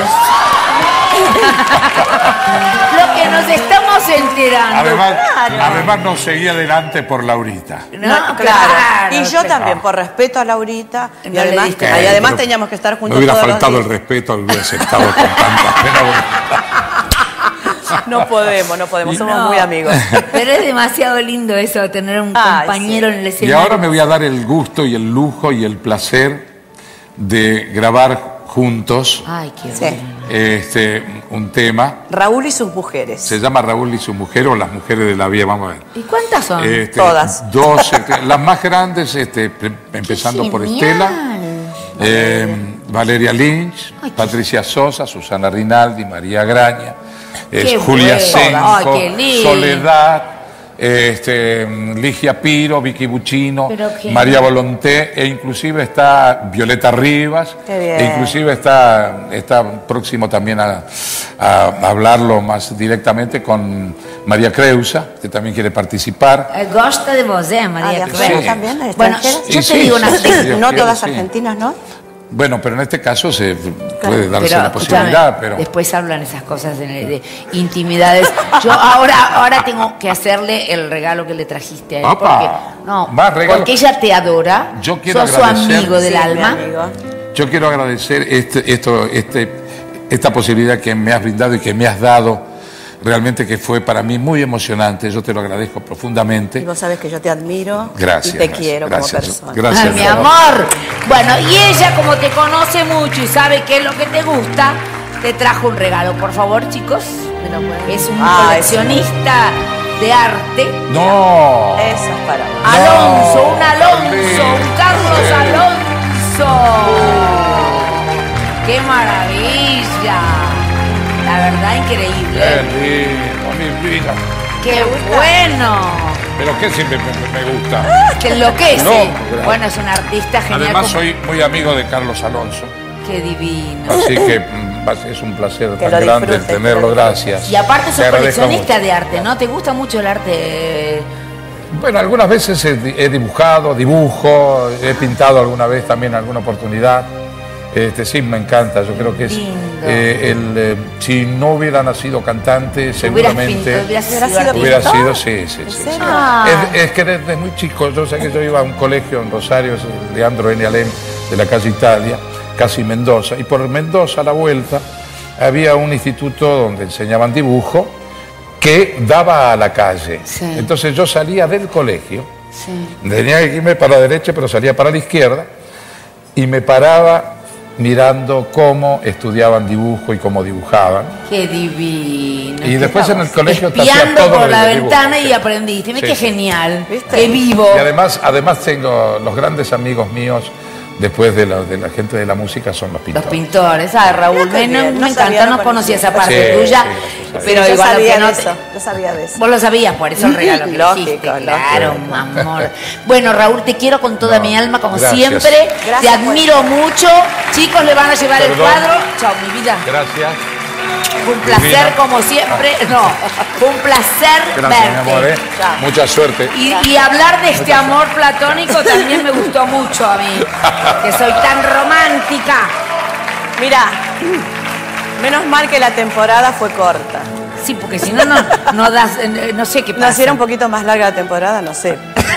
Lo que nos estamos enterando. Además, Claro. además nos seguía adelante por Laurita. No, No, claro. Y yo claro. también, por respeto a Laurita. Y No le además, diste y nada. además Pero teníamos que estar Me juntos hubiera todos los faltado el días. respeto, hubiera aceptado con tanta pena. No podemos, no podemos, somos No. muy amigos. Pero es demasiado lindo eso, de tener un Ay, compañero sí. en el Y escenario. ahora me voy a dar el gusto y el lujo y el placer de grabar juntos Ay, qué Sí. bueno. este, un tema. Raúl y sus mujeres. Se llama Raúl y su mujer o las mujeres de la vida, vamos a ver. ¿Y cuántas son? Este, Todas. Dos, este, las más grandes, este, pre- empezando por Genial. Estela, eh, Valeria Lynch, Ay, qué- Patricia Sosa, Susana Rinaldi, María Graña, es Qué Julia bueno. Senco, Ay, qué lindo. Soledad, este, Ligia Piro, Vicky Buccino, Pero qué- María Volonté, e inclusive está Violeta Rivas, Qué bien. e inclusive está, está próximo también a, a hablarlo más directamente con María Creusa, que también quiere participar. Eh, Gosta de vos, ¿eh, María Ah, de Cruz? afuera Sí. también, de Bueno, extranjeras. yo Y te sí, digo una sí, cosa. sí. Dios No quiere, todas sí. argentinas, ¿no? Bueno, pero en este caso se puede darse Pero, la posibilidad, escúchame, pero... después hablan esas cosas de, de intimidades. Yo ahora, ahora tengo que hacerle el regalo que le trajiste a él. ¡Apa! Porque, no, Más regalo. porque ella te adora. Yo quiero sos su agradecer- amigo del Sí, mi alma. amigo. Yo quiero agradecer este, esto, este, esta posibilidad que me has brindado y que me has dado, realmente que fue para mí muy emocionante. Yo te lo agradezco Y profundamente. vos sabés que yo te admiro Gracias. y te gracias, quiero gracias, como persona. Gracias. Ay, mi Flor. amor. Bueno, y ella, como te conoce mucho y sabe qué es lo que te gusta, te trajo un regalo. Por favor, chicos. Es un Ay, coleccionista de arte. No. Eso es para vos. Alonso, No, un Alonso, lindo. un Carlos Sí. Alonso. ¡Qué maravilla! La verdad, increíble. Qué lindo, mi vida. ¡Qué bueno! Pero que sí me, me- me gusta. ¡Que enloquece! No, gracias. Bueno, es un artista genial. Además como- soy muy amigo de Carlos Alonso. ¡Qué divino! Así que mm, va- es un placer Que tan lo grande disfrutes, que tenerlo. lo disfrutes. Gracias. Y aparte Te sos agradezco coleccionista mucho. de arte, ¿no? ¿Te gusta mucho el arte? Bueno, algunas veces he, he dibujado, dibujo, he pintado alguna vez también alguna oportunidad. Este, sí, me encanta. Yo creo que es. Lindo. eh, el, eh, si no hubiera nacido cantante, seguramente. Hubieras ¿Hubiera sido sido artista. Hubiera ¿Pintor? sido, sí, sí, ¿En sí. serio? sí. Ah. Es, es que desde muy chico, yo sé que yo iba a un colegio en Rosario, es el Leandro N. Alem, de la calle Italia, casi Mendoza, y por Mendoza a la vuelta había un instituto donde enseñaban dibujo que daba a la calle. Sí. Entonces yo salía del colegio, Sí. tenía que irme para la derecha, pero salía para la izquierda, y me paraba mirando cómo estudiaban dibujo y cómo dibujaban. ¡Qué divino! Y después en el colegio te hacía Espiando todo por lo la del dibujo, ventana sí. y aprendiste. Mira Sí, qué sí. genial. ¿Viste? ¡Qué vivo! Y además, además tengo los grandes amigos míos, después de la, de la gente de la música, son los Los pintores. pintores, ah, Raúl, Mira qué me, bien, me no encanta, sabía, no no conocía esa conocía. parte Sí, tuya, sí, lo sabía. pero yo igual lo sabía que no de te- eso, yo sabía de eso. Vos lo sabías, por eso el regalo que Lógico, dijiste, lógico. claro, amor. Bueno, Raúl, te quiero con toda No, mi alma, como gracias. siempre. te Gracias, admiro mucho. Chicos, le van a llevar el Perdón. cuadro. Chao, mi vida. Gracias. Fue un placer, Divina. como siempre. No, fue un placer Gracias, mi verte. amor. ¿eh? Chao. Mucha suerte. Y, y hablar de este amor platónico también me gustó mucho a mí, que soy tan romántica. Mirá, menos mal que la temporada fue corta. Sí, porque si no, no, no das, no sé qué pasa. No, si era un poquito más larga la temporada, no sé.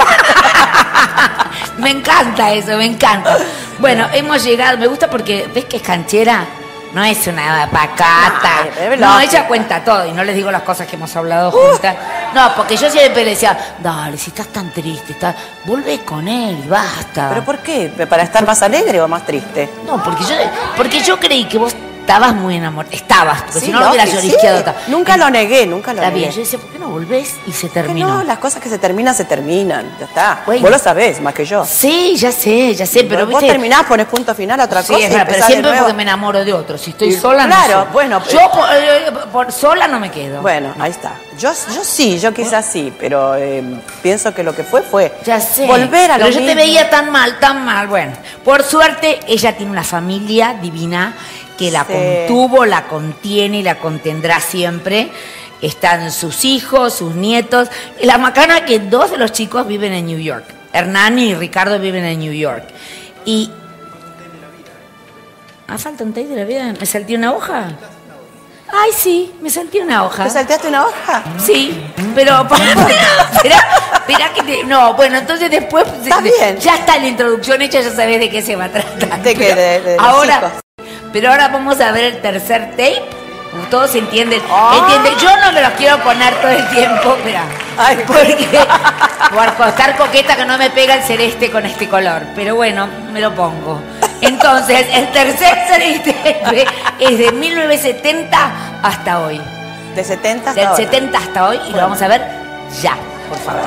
Me encanta eso, me encanta. Bueno, hemos llegado, me gusta porque, ¿ves que es canchera? No es una pacata. Ay, no, ella cuenta todo y no les digo las cosas que hemos hablado juntas. Uh. No, porque yo siempre le decía, dale, si estás tan triste, estás... volvé con él y basta. ¿Pero por qué? ¿Para estar más alegre o más triste? No, porque yo, porque yo creí que vos estabas muy enamorada. Estabas, porque sí, si no, no lo hubieras llorisqueado. Sí. Nunca lo negué, nunca lo Está negué. bien, yo decía, ¿por qué no volvés y se terminó? No, las cosas que se terminan, se terminan. Ya está. Bueno. Vos lo sabés, más que yo. Sí, ya sé, ya sé, pero vos ¿viste? terminás, pones punto final a otra sí, cosa. Es verdad, pero siempre porque me enamoro de otro. Si estoy y, sola, claro, no sé. bueno. Yo por, eh, por sola no me quedo. Bueno, ahí está. Yo, yo sí, yo quizás sí, pero eh, pienso que lo que fue fue ya sé, volver a pero lo yo mismo. Te veía tan mal, tan mal. Bueno, por suerte ella tiene una familia divina que la sí. contuvo, la contiene y la contendrá siempre. Están sus hijos, sus nietos. La macana que dos de los chicos viven en New York. Hernán y Ricardo viven en New York. Y... ¿Ah, falta un té de la vida? ¿Me salté una hoja? Ay, sí, me salté una hoja. ¿Te salteaste una hoja? Sí, pero... Espera, espera que te... No, bueno, entonces después... Está bien. Ya está la introducción hecha, ya sabés de qué se va a tratar. ¿De qué? De, de ahora, pero ahora vamos a ver el tercer tape. Todos entienden. Oh. ¿Entienden? Yo no me los quiero poner todo el tiempo, espera. Ay, porque por estar coqueta que no me pega el celeste con este color. Pero bueno, me lo pongo. Entonces, el tercer tape es de mil novecientos setenta hasta hoy. ¿De setenta hasta Del ahora? setenta hasta hoy, y bueno. Lo vamos a ver ya, por favor.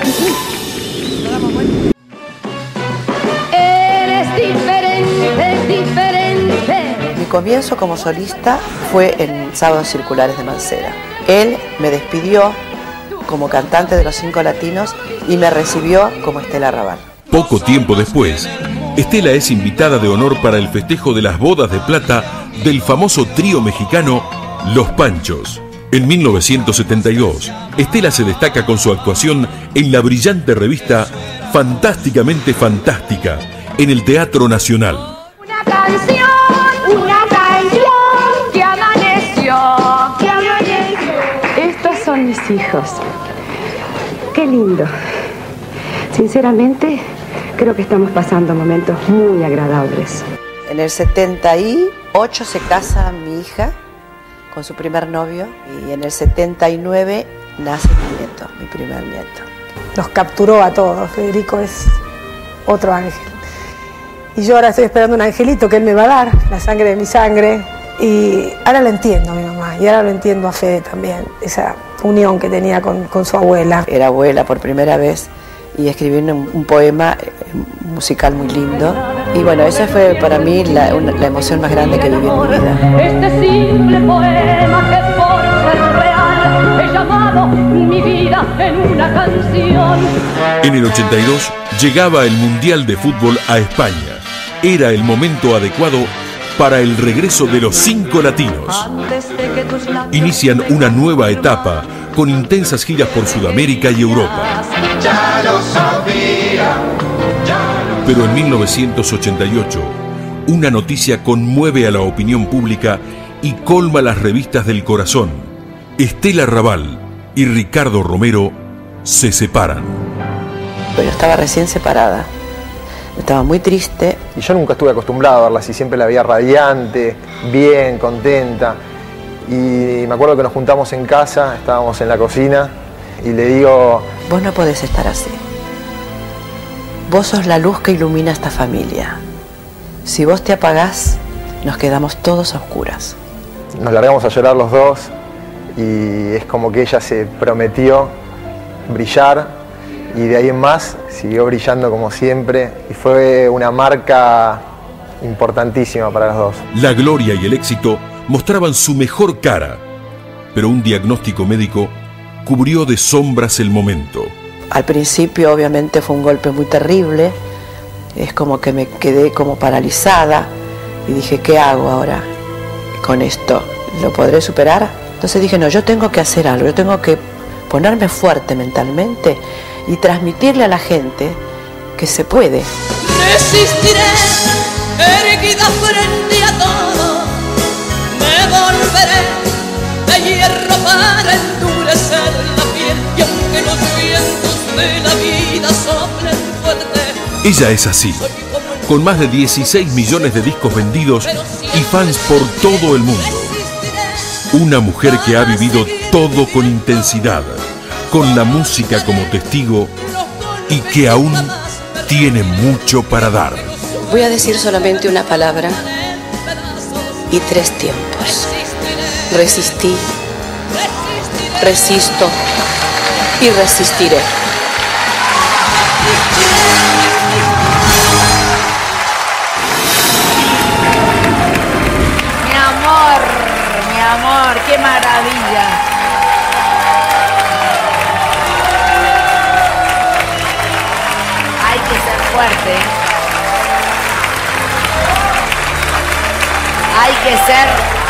Eres diferente, diferente. Mi comienzo como solista fue en Sábados Circulares de Mancera. Él me despidió como cantante de Los Cinco Latinos y me recibió como Estela Raval. Poco tiempo después, Estela es invitada de honor para el festejo de las bodas de plata del famoso trío mexicano Los Panchos. En mil novecientos setenta y dos, Estela se destaca con su actuación en la brillante revista Fantásticamente Fantástica en el Teatro Nacional. Una canción, una canción que amaneció, que amaneció. Estos son mis hijos. Qué lindo. Sinceramente, creo que estamos pasando momentos muy agradables. En el setenta y ocho se casa mi hija con su primer novio y en el setenta y nueve nace mi nieto, mi primer nieto. Los capturó a todos. Federico es otro ángel. Y yo ahora estoy esperando un angelito que él me va a dar, la sangre de mi sangre. Y ahora lo entiendo a mi mamá y ahora lo entiendo a Fede también, esa unión que tenía con, con su abuela. Era abuela por primera vez y escribí un, un poema musical muy lindo. Y bueno, esa fue para mí la, una, la emoción más grande que viví en mi vida. Este simple poema que por ser real he llamado mi vida en una canción. En el ochenta y dos llegaba el Mundial de Fútbol a España. Era el momento adecuado para el regreso de los Cinco Latinos. Inician una nueva etapa con intensas giras por Sudamérica y Europa. Ya lo sabía. Pero en mil novecientos ochenta y ocho, una noticia conmueve a la opinión pública y colma las revistas del corazón. Estela Raval y Ricardo Romero se separan. Pero estaba recién separada. Estaba muy triste. Y yo nunca estuve acostumbrado a verla así, siempre la veía radiante, bien, contenta. Y me acuerdo que nos juntamos en casa, estábamos en la cocina, y le digo... Vos no podés estar así. Vos sos la luz que ilumina esta familia. Si vos te apagás, nos quedamos todos a oscuras. Nos largamos a llorar los dos, y es como que ella se prometió brillar, y de ahí en más siguió brillando como siempre y fue una marca importantísima para los dos. La gloria y el éxito mostraban su mejor cara, pero un diagnóstico médico cubrió de sombras el momento. Al principio obviamente fue un golpe muy terrible, es como que me quedé como paralizada y dije, ¿qué hago ahora con esto? ¿Lo podré superar? Entonces dije, no, yo tengo que hacer algo, yo tengo que ponerme fuerte mentalmente y transmitirle a la gente que se puede. Resistiré, erguida frente a todo, me volveré de hierro para Ella es así, con más de dieciséis millones de discos vendidos y fans por todo el mundo. Una mujer que ha vivido todo con intensidad, con la música como testigo y que aún tiene mucho para dar. Voy a decir solamente una palabra y tres tiempos. Resistí, resisto y resistiré. Mi amor, mi amor, qué maravilla. Hay que ser fuerte. Hay que ser...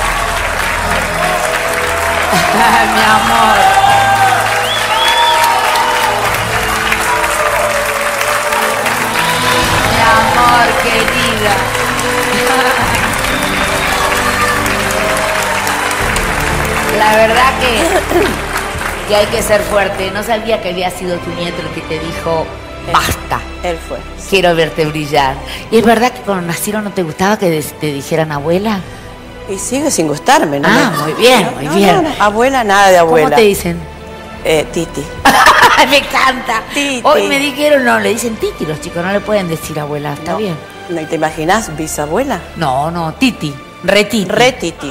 mi amor. Mi amor, querida. La verdad que, que hay que ser fuerte. No sabía que había sido tu nieto el que te dijo, basta. Él fue. Quiero verte brillar. ¿Y es verdad que cuando nacieron no te gustaba que te dijeran abuela? Y sigue sin gustarme, ¿no? Ah, muy bien, muy no, bien. No, no. Abuela, nada de abuela. ¿Cómo te dicen? Eh, Titi. Me encanta. Titi. Hoy me dijeron, no, le dicen Titi los chicos, no le pueden decir abuela, está no. bien. ¿No te imaginas bisabuela? No, no, Titi. Retiti. Retiti.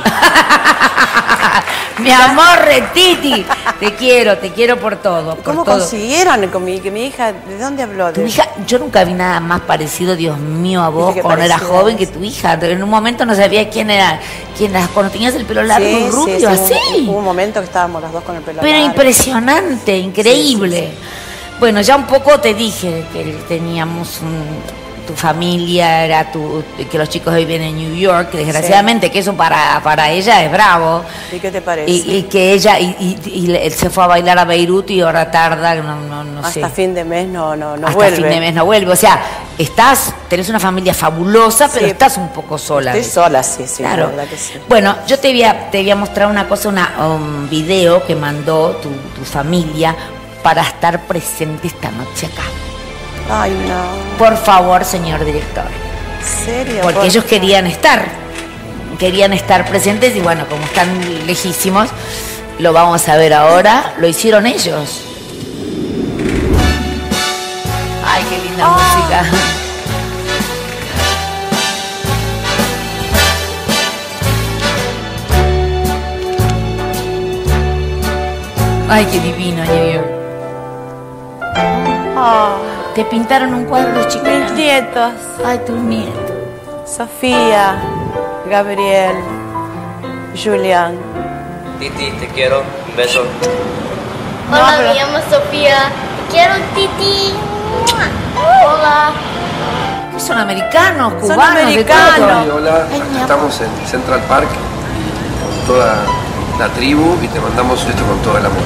Mi amor, Retiti. Te quiero, te quiero por todo. Por ¿Cómo todo. consiguieron que mi, que mi hija, de dónde habló? Tu De... hija, yo nunca vi nada más parecido, Dios mío, a vos cuando eras joven que tu hija. En un momento no sabía quién era, quién era, cuando tenías el pelo largo y sí, rubio, sí, así. Hubo, hubo un momento que estábamos las dos con el pelo Pero largo. impresionante, increíble. Sí, sí, sí. Bueno, ya un poco te dije que teníamos un, tu familia, era tu, que los chicos viven en New York, que desgraciadamente sí. que eso para, para ella es bravo. ¿Y qué te parece? Y, y que ella y, y, y él se fue a bailar a Beirut y ahora tarda, no, no, no Hasta sé. Hasta fin de mes no, no, no Hasta vuelve. fin de mes no vuelve. O sea, estás, tenés una familia fabulosa, pero sí. estás un poco sola. Estoy sola, sí, sí, claro. La verdad que sí. Bueno, yo te voy a, te voy a mostrar una cosa, una, un video que mandó tu, tu familia para estar presente esta noche acá. Ay, no. Por favor, señor director. ¿En serio? Porque ¿Por ellos qué? querían estar. Querían estar presentes y bueno, como están lejísimos, lo vamos a ver ahora. Lo hicieron ellos. Ay, qué linda oh. música. Ay, qué divino, New York. Oh. Te pintaron un cuadro los chicos. Mis nietos. Ay, tus nietos. Sofía, Gabriel, Julián. Titi, te quiero. Un beso. Hola, no, pero... me llamo Sofía. Te quiero, Titi. Hola. Son americanos, cubanos, Son americanos. Sí, hola, Ay, acá estamos en Central Park con toda la tribu y te mandamos esto con todo el amor.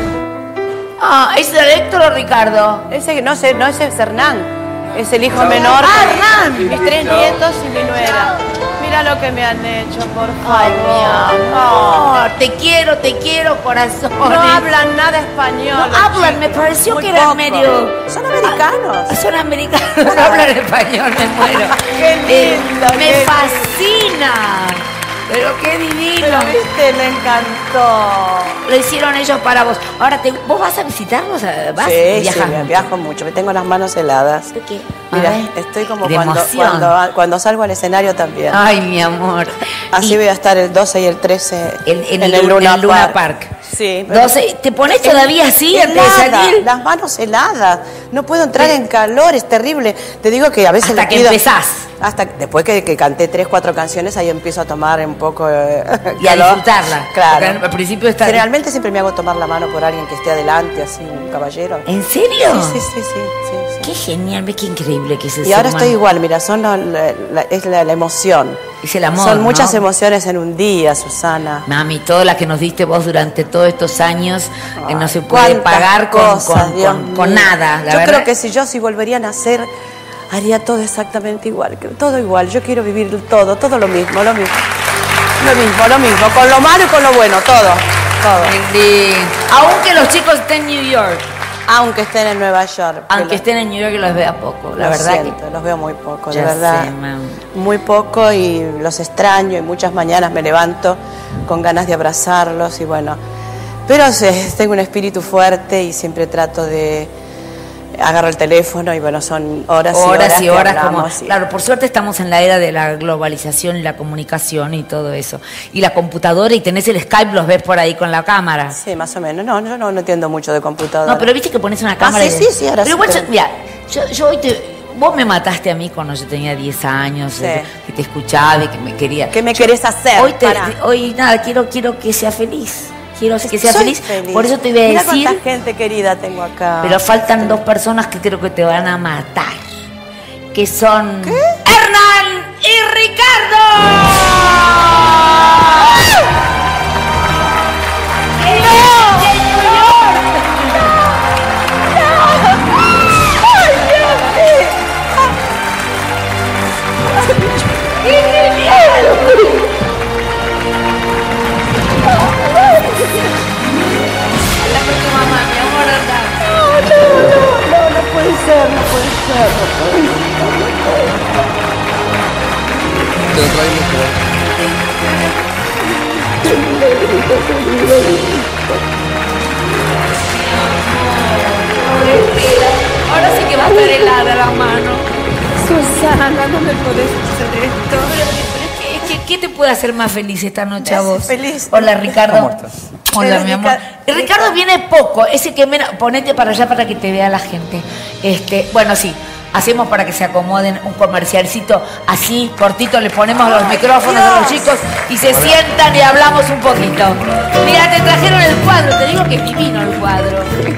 Ah, ¿es el Héctor o Ricardo? Ese no sé, no ese es Hernán. Es el hijo Chao. menor. Ah, Hernán. Mis tres Chao. nietos y mi nuera. Mira lo que me han hecho, por favor. Ay, mi amor. Te quiero, te quiero, corazón. No hablan nada español. No hablan, me pareció que eran medio... Son americanos. Ah, son americanos, no hablan español, me muero. Qué lindo. Eh, me qué... fascina. Pero qué divino. Pero viste, me encantó. Lo hicieron ellos para vos. Ahora, te, ¿vos vas a visitarlos? ¿Vas? Sí, ¿Viajas sí, viajo mucho. Me tengo las manos heladas. ¿De qué? Mira, ver, estoy como de cuando, cuando, cuando salgo al escenario también. Ay, mi amor. Así y voy a estar el doce y el trece en, en, en el, el Luna, el Luna Park. Park. Sí. doce, ¿te pones todavía así antes de salir? Las manos heladas. No puedo entrar sí. en calor, es terrible. Te digo que a veces hasta le que pido, empezás. Hasta después que, que canté tres, cuatro canciones, ahí empiezo a tomar un poco eh, y calor. A disfrutarla. Claro. Porque al principio está. Generalmente siempre me hago tomar la mano por alguien que esté adelante, así, un caballero. ¿En serio? Sí, sí, sí, sí, sí, sí. Qué genial, qué increíble que es ese Y ahora humano. estoy igual, mira, son la, la, es la, la emoción. Es el amor, Son muchas ¿no? emociones en un día, Susana. Mami, todas las que nos diste vos durante todos estos años, Ay, no se puede pagar con, cosas, con, con, con nada. La yo verdad. creo que si yo si volvería a nacer, haría todo exactamente igual, todo igual. Yo quiero vivir todo, todo lo mismo, lo mismo. Lo mismo, lo mismo, con lo malo y con lo bueno, todo, todo. Sí. Aunque los chicos estén en New York. Aunque estén en Nueva York. Aunque lo, estén en New York, los vea poco, la lo verdad. Siento, que... los veo muy poco, de ya verdad. sé, mam. Muy poco y los extraño y muchas mañanas me levanto con ganas de abrazarlos y bueno. Pero sé, tengo un espíritu fuerte y siempre trato de... Agarro el teléfono y bueno, son horas y horas. Horas y horas, como, y... claro, por suerte estamos en la era de la globalización y la comunicación y todo eso. Y la computadora y tenés el Skype, los ves por ahí con la cámara. Sí, más o menos. No, yo no, no entiendo mucho de computadora. No, pero viste que pones una cámara. Ah, sí, y... sí, sí, ahora pero sí. igual, Pero... yo, mira, yo, yo hoy te... Vos me mataste a mí cuando yo tenía diez años, Sí. eh, que te escuchaba y que me quería. ¿Qué me querés hacer? Hoy, te, Para. hoy nada, quiero, quiero que sea feliz. Quiero que sea Soy feliz. feliz. Por eso te voy a Mira decir. cuánta gente querida tengo acá. Pero faltan dos personas que creo que te van a matar. Que son. ¿Qué? ¡Hernán y Ricardo! Te lo traemos, Ahora sí que va a estar helada la mano. Susana, no me podés hacer esto. Pero, pero es que, es que, ¿qué te puede hacer más feliz esta noche a Me vos? hace feliz. Hola, Ricardo. ¿Cómo estás? Hola, Eres mi amor. Rica- El Ricardo viene poco, ese que menos. Ponete para allá para que te vea la gente. Este, bueno, sí. Hacemos para que se acomoden un comercialcito así, cortito, le ponemos los micrófonos a los chicos y se sientan y hablamos un poquito. Mira, te trajeron el cuadro, te digo que es divino el cuadro.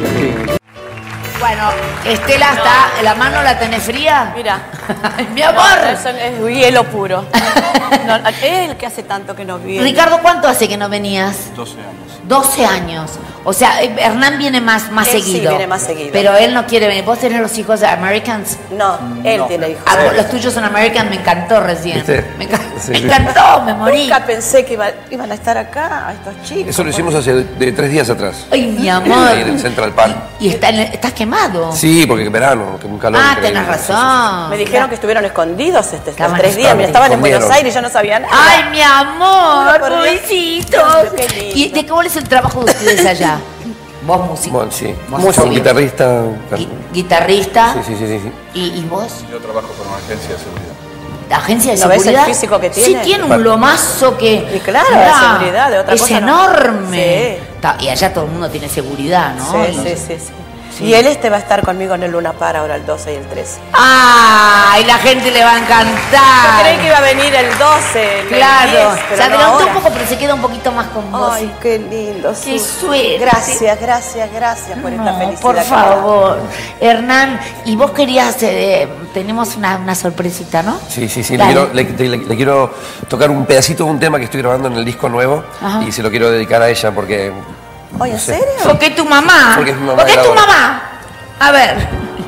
Bueno, Estela está, ¿la mano la tenés fría? Mira. Ay, mi amor. No, eso es hielo puro. No, es el que hace tanto que nos viene. Ricardo, ¿cuánto hace que no venías? doce años. doce años. O sea, eh, Hernán viene más, más Él sí seguido. viene más seguido. Pero él no quiere venir. ¿Vos tenés los hijos de Americans? No, él No. tiene hijos. Ah, los tuyos son American, me encantó recién. ¿Viste? Me, enca- Sí. me encantó, me morí. Nunca pensé que iba- iban a estar acá, estos chicos. Eso lo hicimos hace de tres días atrás. Ay, mi amor. Ahí en el Central Park. Y está en el- estás quemado. Sí, porque en verano, que un calor. Ah, increíble. tenés razón. Me dijeron que estuvieron escondidos este, estos Estaban tres días. Mira, estaban en Buenos escondieron. Aires y yo no sabía nada. Ay, mi amor, Ay, por Dios. pobrecitos. Qué lindo. ¿Y de qué cuál es el trabajo de ustedes allá? Vos músico. Bueno, sí. Vos Músico, músico. guitarrista. Gui- guitarrista. Sí, sí, sí, sí, sí. ¿Y, y vos? Yo trabajo con una agencia de seguridad. ¿Agencia de ¿No ves el seguridad? físico que Sí, tiene? tiene un lomazo que... Y claro, Mirá, de seguridad, de otra es cosa no. enorme. Ta- Y allá todo el mundo tiene seguridad, ¿no? Sí, Y- sí, sí, sí. Y él este va a estar conmigo en el Luna Par ahora el doce y el trece. ¡Ay, la gente le va a Yo encantar! creí que iba a venir el doce, el Claro, diez, pero se adelantó no un ahora. poco, pero se queda un poquito más con vos. Ay, qué lindo. Qué Susi. suerte. Gracias, gracias, gracias por esta No, felicidad. por que me favor. Hernán, y vos querías, eh, tenemos una, una sorpresita, ¿no? Sí, sí, sí. Le Dale. quiero, le, le- le quiero tocar un pedacito de un tema que estoy grabando en el disco nuevo Ajá. y se lo quiero dedicar a ella porque. da. Oye, ¿en no sé. serio? Porque es tu mamá. Porque es mi mamá Porque de es tu ahora. mamá. A ver.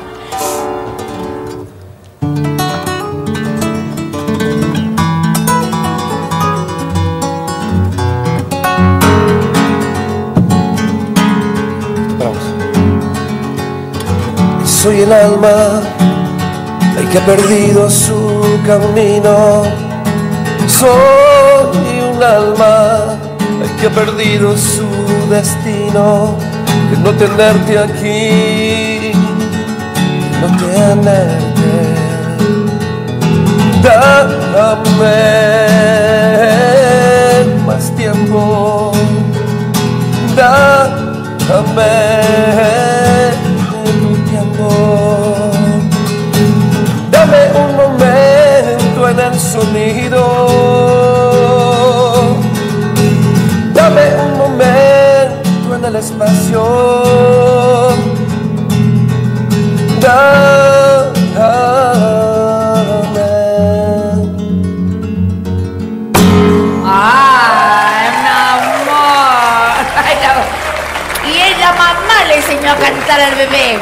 Vamos. Soy el alma, el que ha perdido su camino. Soy un alma, el que ha perdido su destino. De no tenerte aquí, no tenerte. Dame más tiempo. Dame tu tiempo. Dame un momento en el sonido. Dame un momento en el espacio. ¡Ay, mi amor! Ay, la- Y él, la mamá le enseñó a cantar al bebé.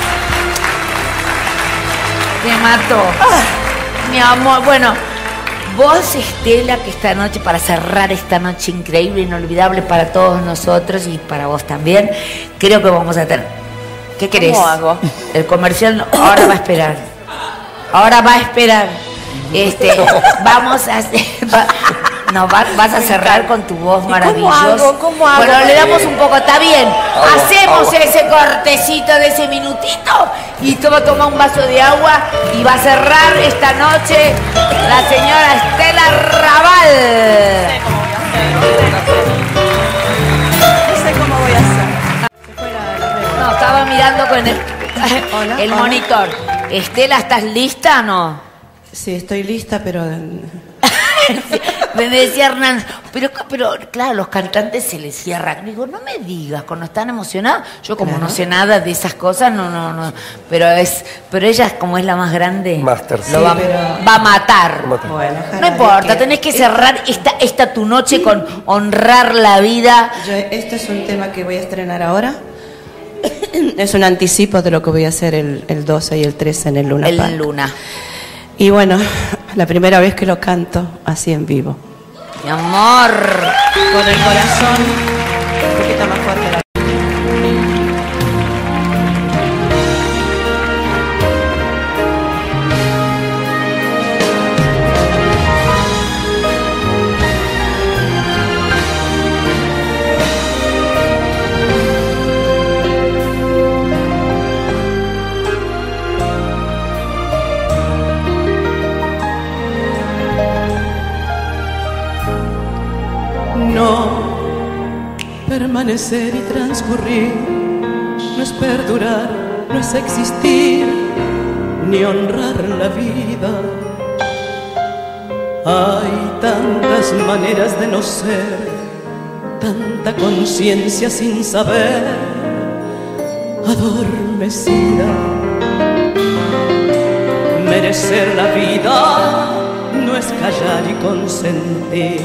Me mató. Mi amor, bueno, vos, Estela, que esta noche, para cerrar esta noche increíble, inolvidable para todos nosotros y para vos también, creo que vamos a tener... ¿Qué querés? ¿Cómo hago? El comercial no, ahora va a esperar. Ahora va a esperar. Este, vamos a hacer... Va, no, va, vas a cerrar con tu voz maravillosa. ¿Cómo hago? ¿Cómo hago? Bueno, le damos un poco, está bien. Agua, Hacemos agua. ese cortecito de ese minutito y toma, toma un vaso de agua y va a cerrar esta noche la señora Estela Raval. No sé cómo voy a hacer. No, estaba mirando con el, Hola, el hola. monitor. Estela, ¿estás lista o no? Sí, estoy lista, pero... Me decía Hernán, pero, pero claro, los cantantes se les cierran. Digo, no me digas, cuando están emocionados, yo como Claro. no sé nada de esas cosas, no, no, no. Pero es, pero ella como es la más grande, Máster. lo Sí, va, pero- va a matar. Bueno, No ojalá importa, que- tenés que cerrar esta, esta tu noche con honrar la vida. Yo, este es un tema que voy a estrenar ahora. Es un anticipo de lo que voy a hacer el, el doce y el trece en el Luna Park. El Luna. Y bueno, la primera vez que lo canto así en vivo. Mi amor. Con el corazón un poquito más fuerte. La... No permanecer y transcurrir no es perdurar, no es existir, ni honrar la vida. Hay tantas maneras de no ser, tanta conciencia sin saber, adormecida. Merecer la vida no es callar y consentir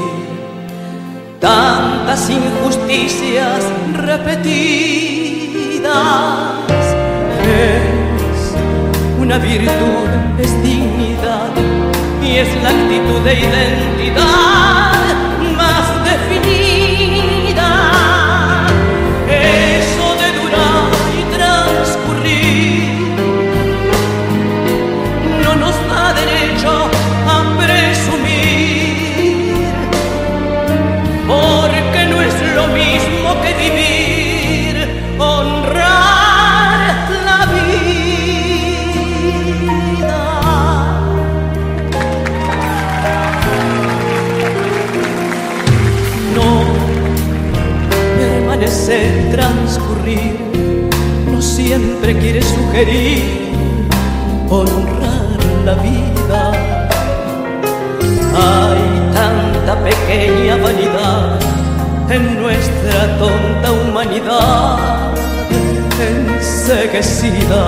tantas injusticias repetidas. Es una virtud, es dignidad y es la actitud de identidad más definida. Eso de durar y transcurrir no nos da derecho a presumir, porque no es lo mismo que vivir, honrar la vida. No permanecer, transcurrir, no siempre quiere sugerir honrar la vida. Hay tanta pequeña vanidad en nuestra tonta humanidad enceguecida.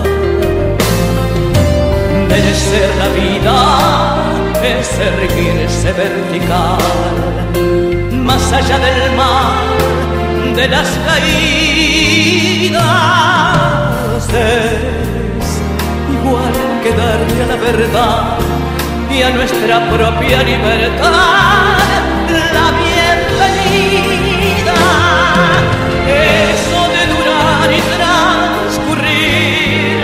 Merecer la vida es erguirse vertical, más allá del mar, de las caídas. Es igual que darle a la verdad y a nuestra propia libertad la bienvenida. Eso de durar y transcurrir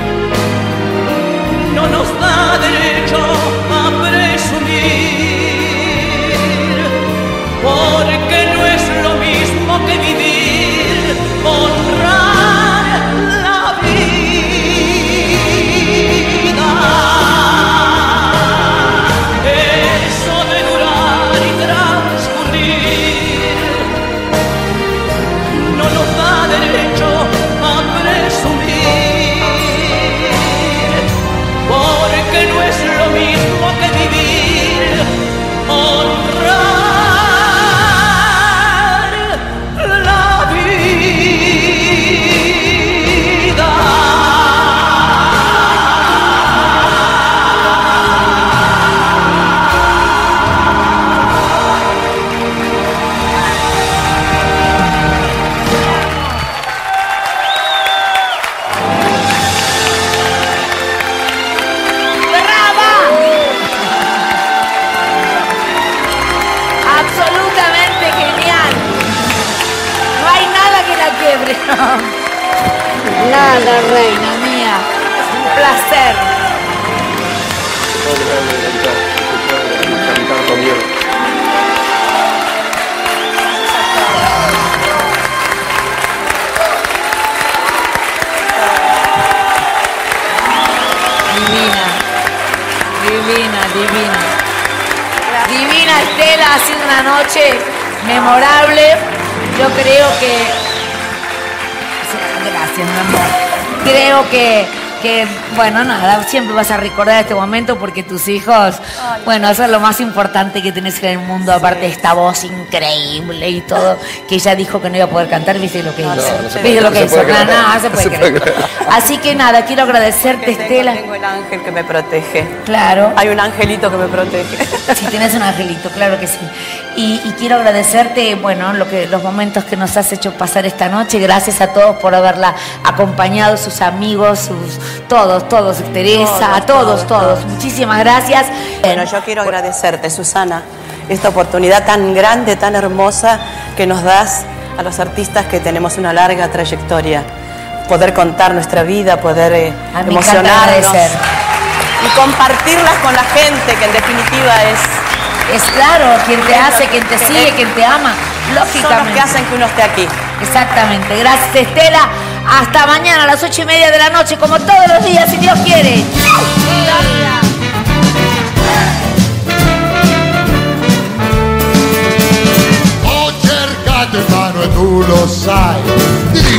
no nos da derecho a presumir, porque no es lo mismo que vivir, honrar la vida. Eso de durar y transcurrir no nos da derecho a presumir, porque no es lo mismo Nuestra reina mía. Un placer. Divina, divina, divina. Divina Estela, ha sido una noche memorable. Yo creo que... Gracias, mi amor. Creo que, que, bueno, nada, siempre vas a recordar este momento porque tus hijos, Ay, bueno, eso es lo más importante que tenés en el mundo, sí. Aparte de esta voz increíble y todo, que ella dijo que no iba a poder cantar, ¿viste lo que hizo? No, no ¿Viste lo que hizo? No, no, no se puede creer. Así que nada, quiero agradecerte, tengo, Estela. Tengo el ángel que me protege. Claro. Hay un angelito que me protege. Sí, tienes un angelito, claro que sí. Y, y quiero agradecerte, bueno, lo que, los momentos que nos has hecho pasar esta noche. Gracias a todos por haberla acompañado, sus amigos, sus todos, todos, Teresa, todos, a todos, todos, todos. Muchísimas gracias. Bueno, yo quiero agradecerte, Susana, esta oportunidad tan grande, tan hermosa que nos das a los artistas que tenemos una larga trayectoria. Poder contar nuestra vida, poder eh, emocionarnos y compartirlas con la gente, que en definitiva es... Es claro, quien te hace, quien te sigue, quien te ama, lógicamente. Son los que hacen que uno esté aquí. Exactamente. Gracias, Estela. Hasta mañana a las ocho y media de la noche, como todos los días, si Dios quiere. Ho cercato invano e tu lo sai.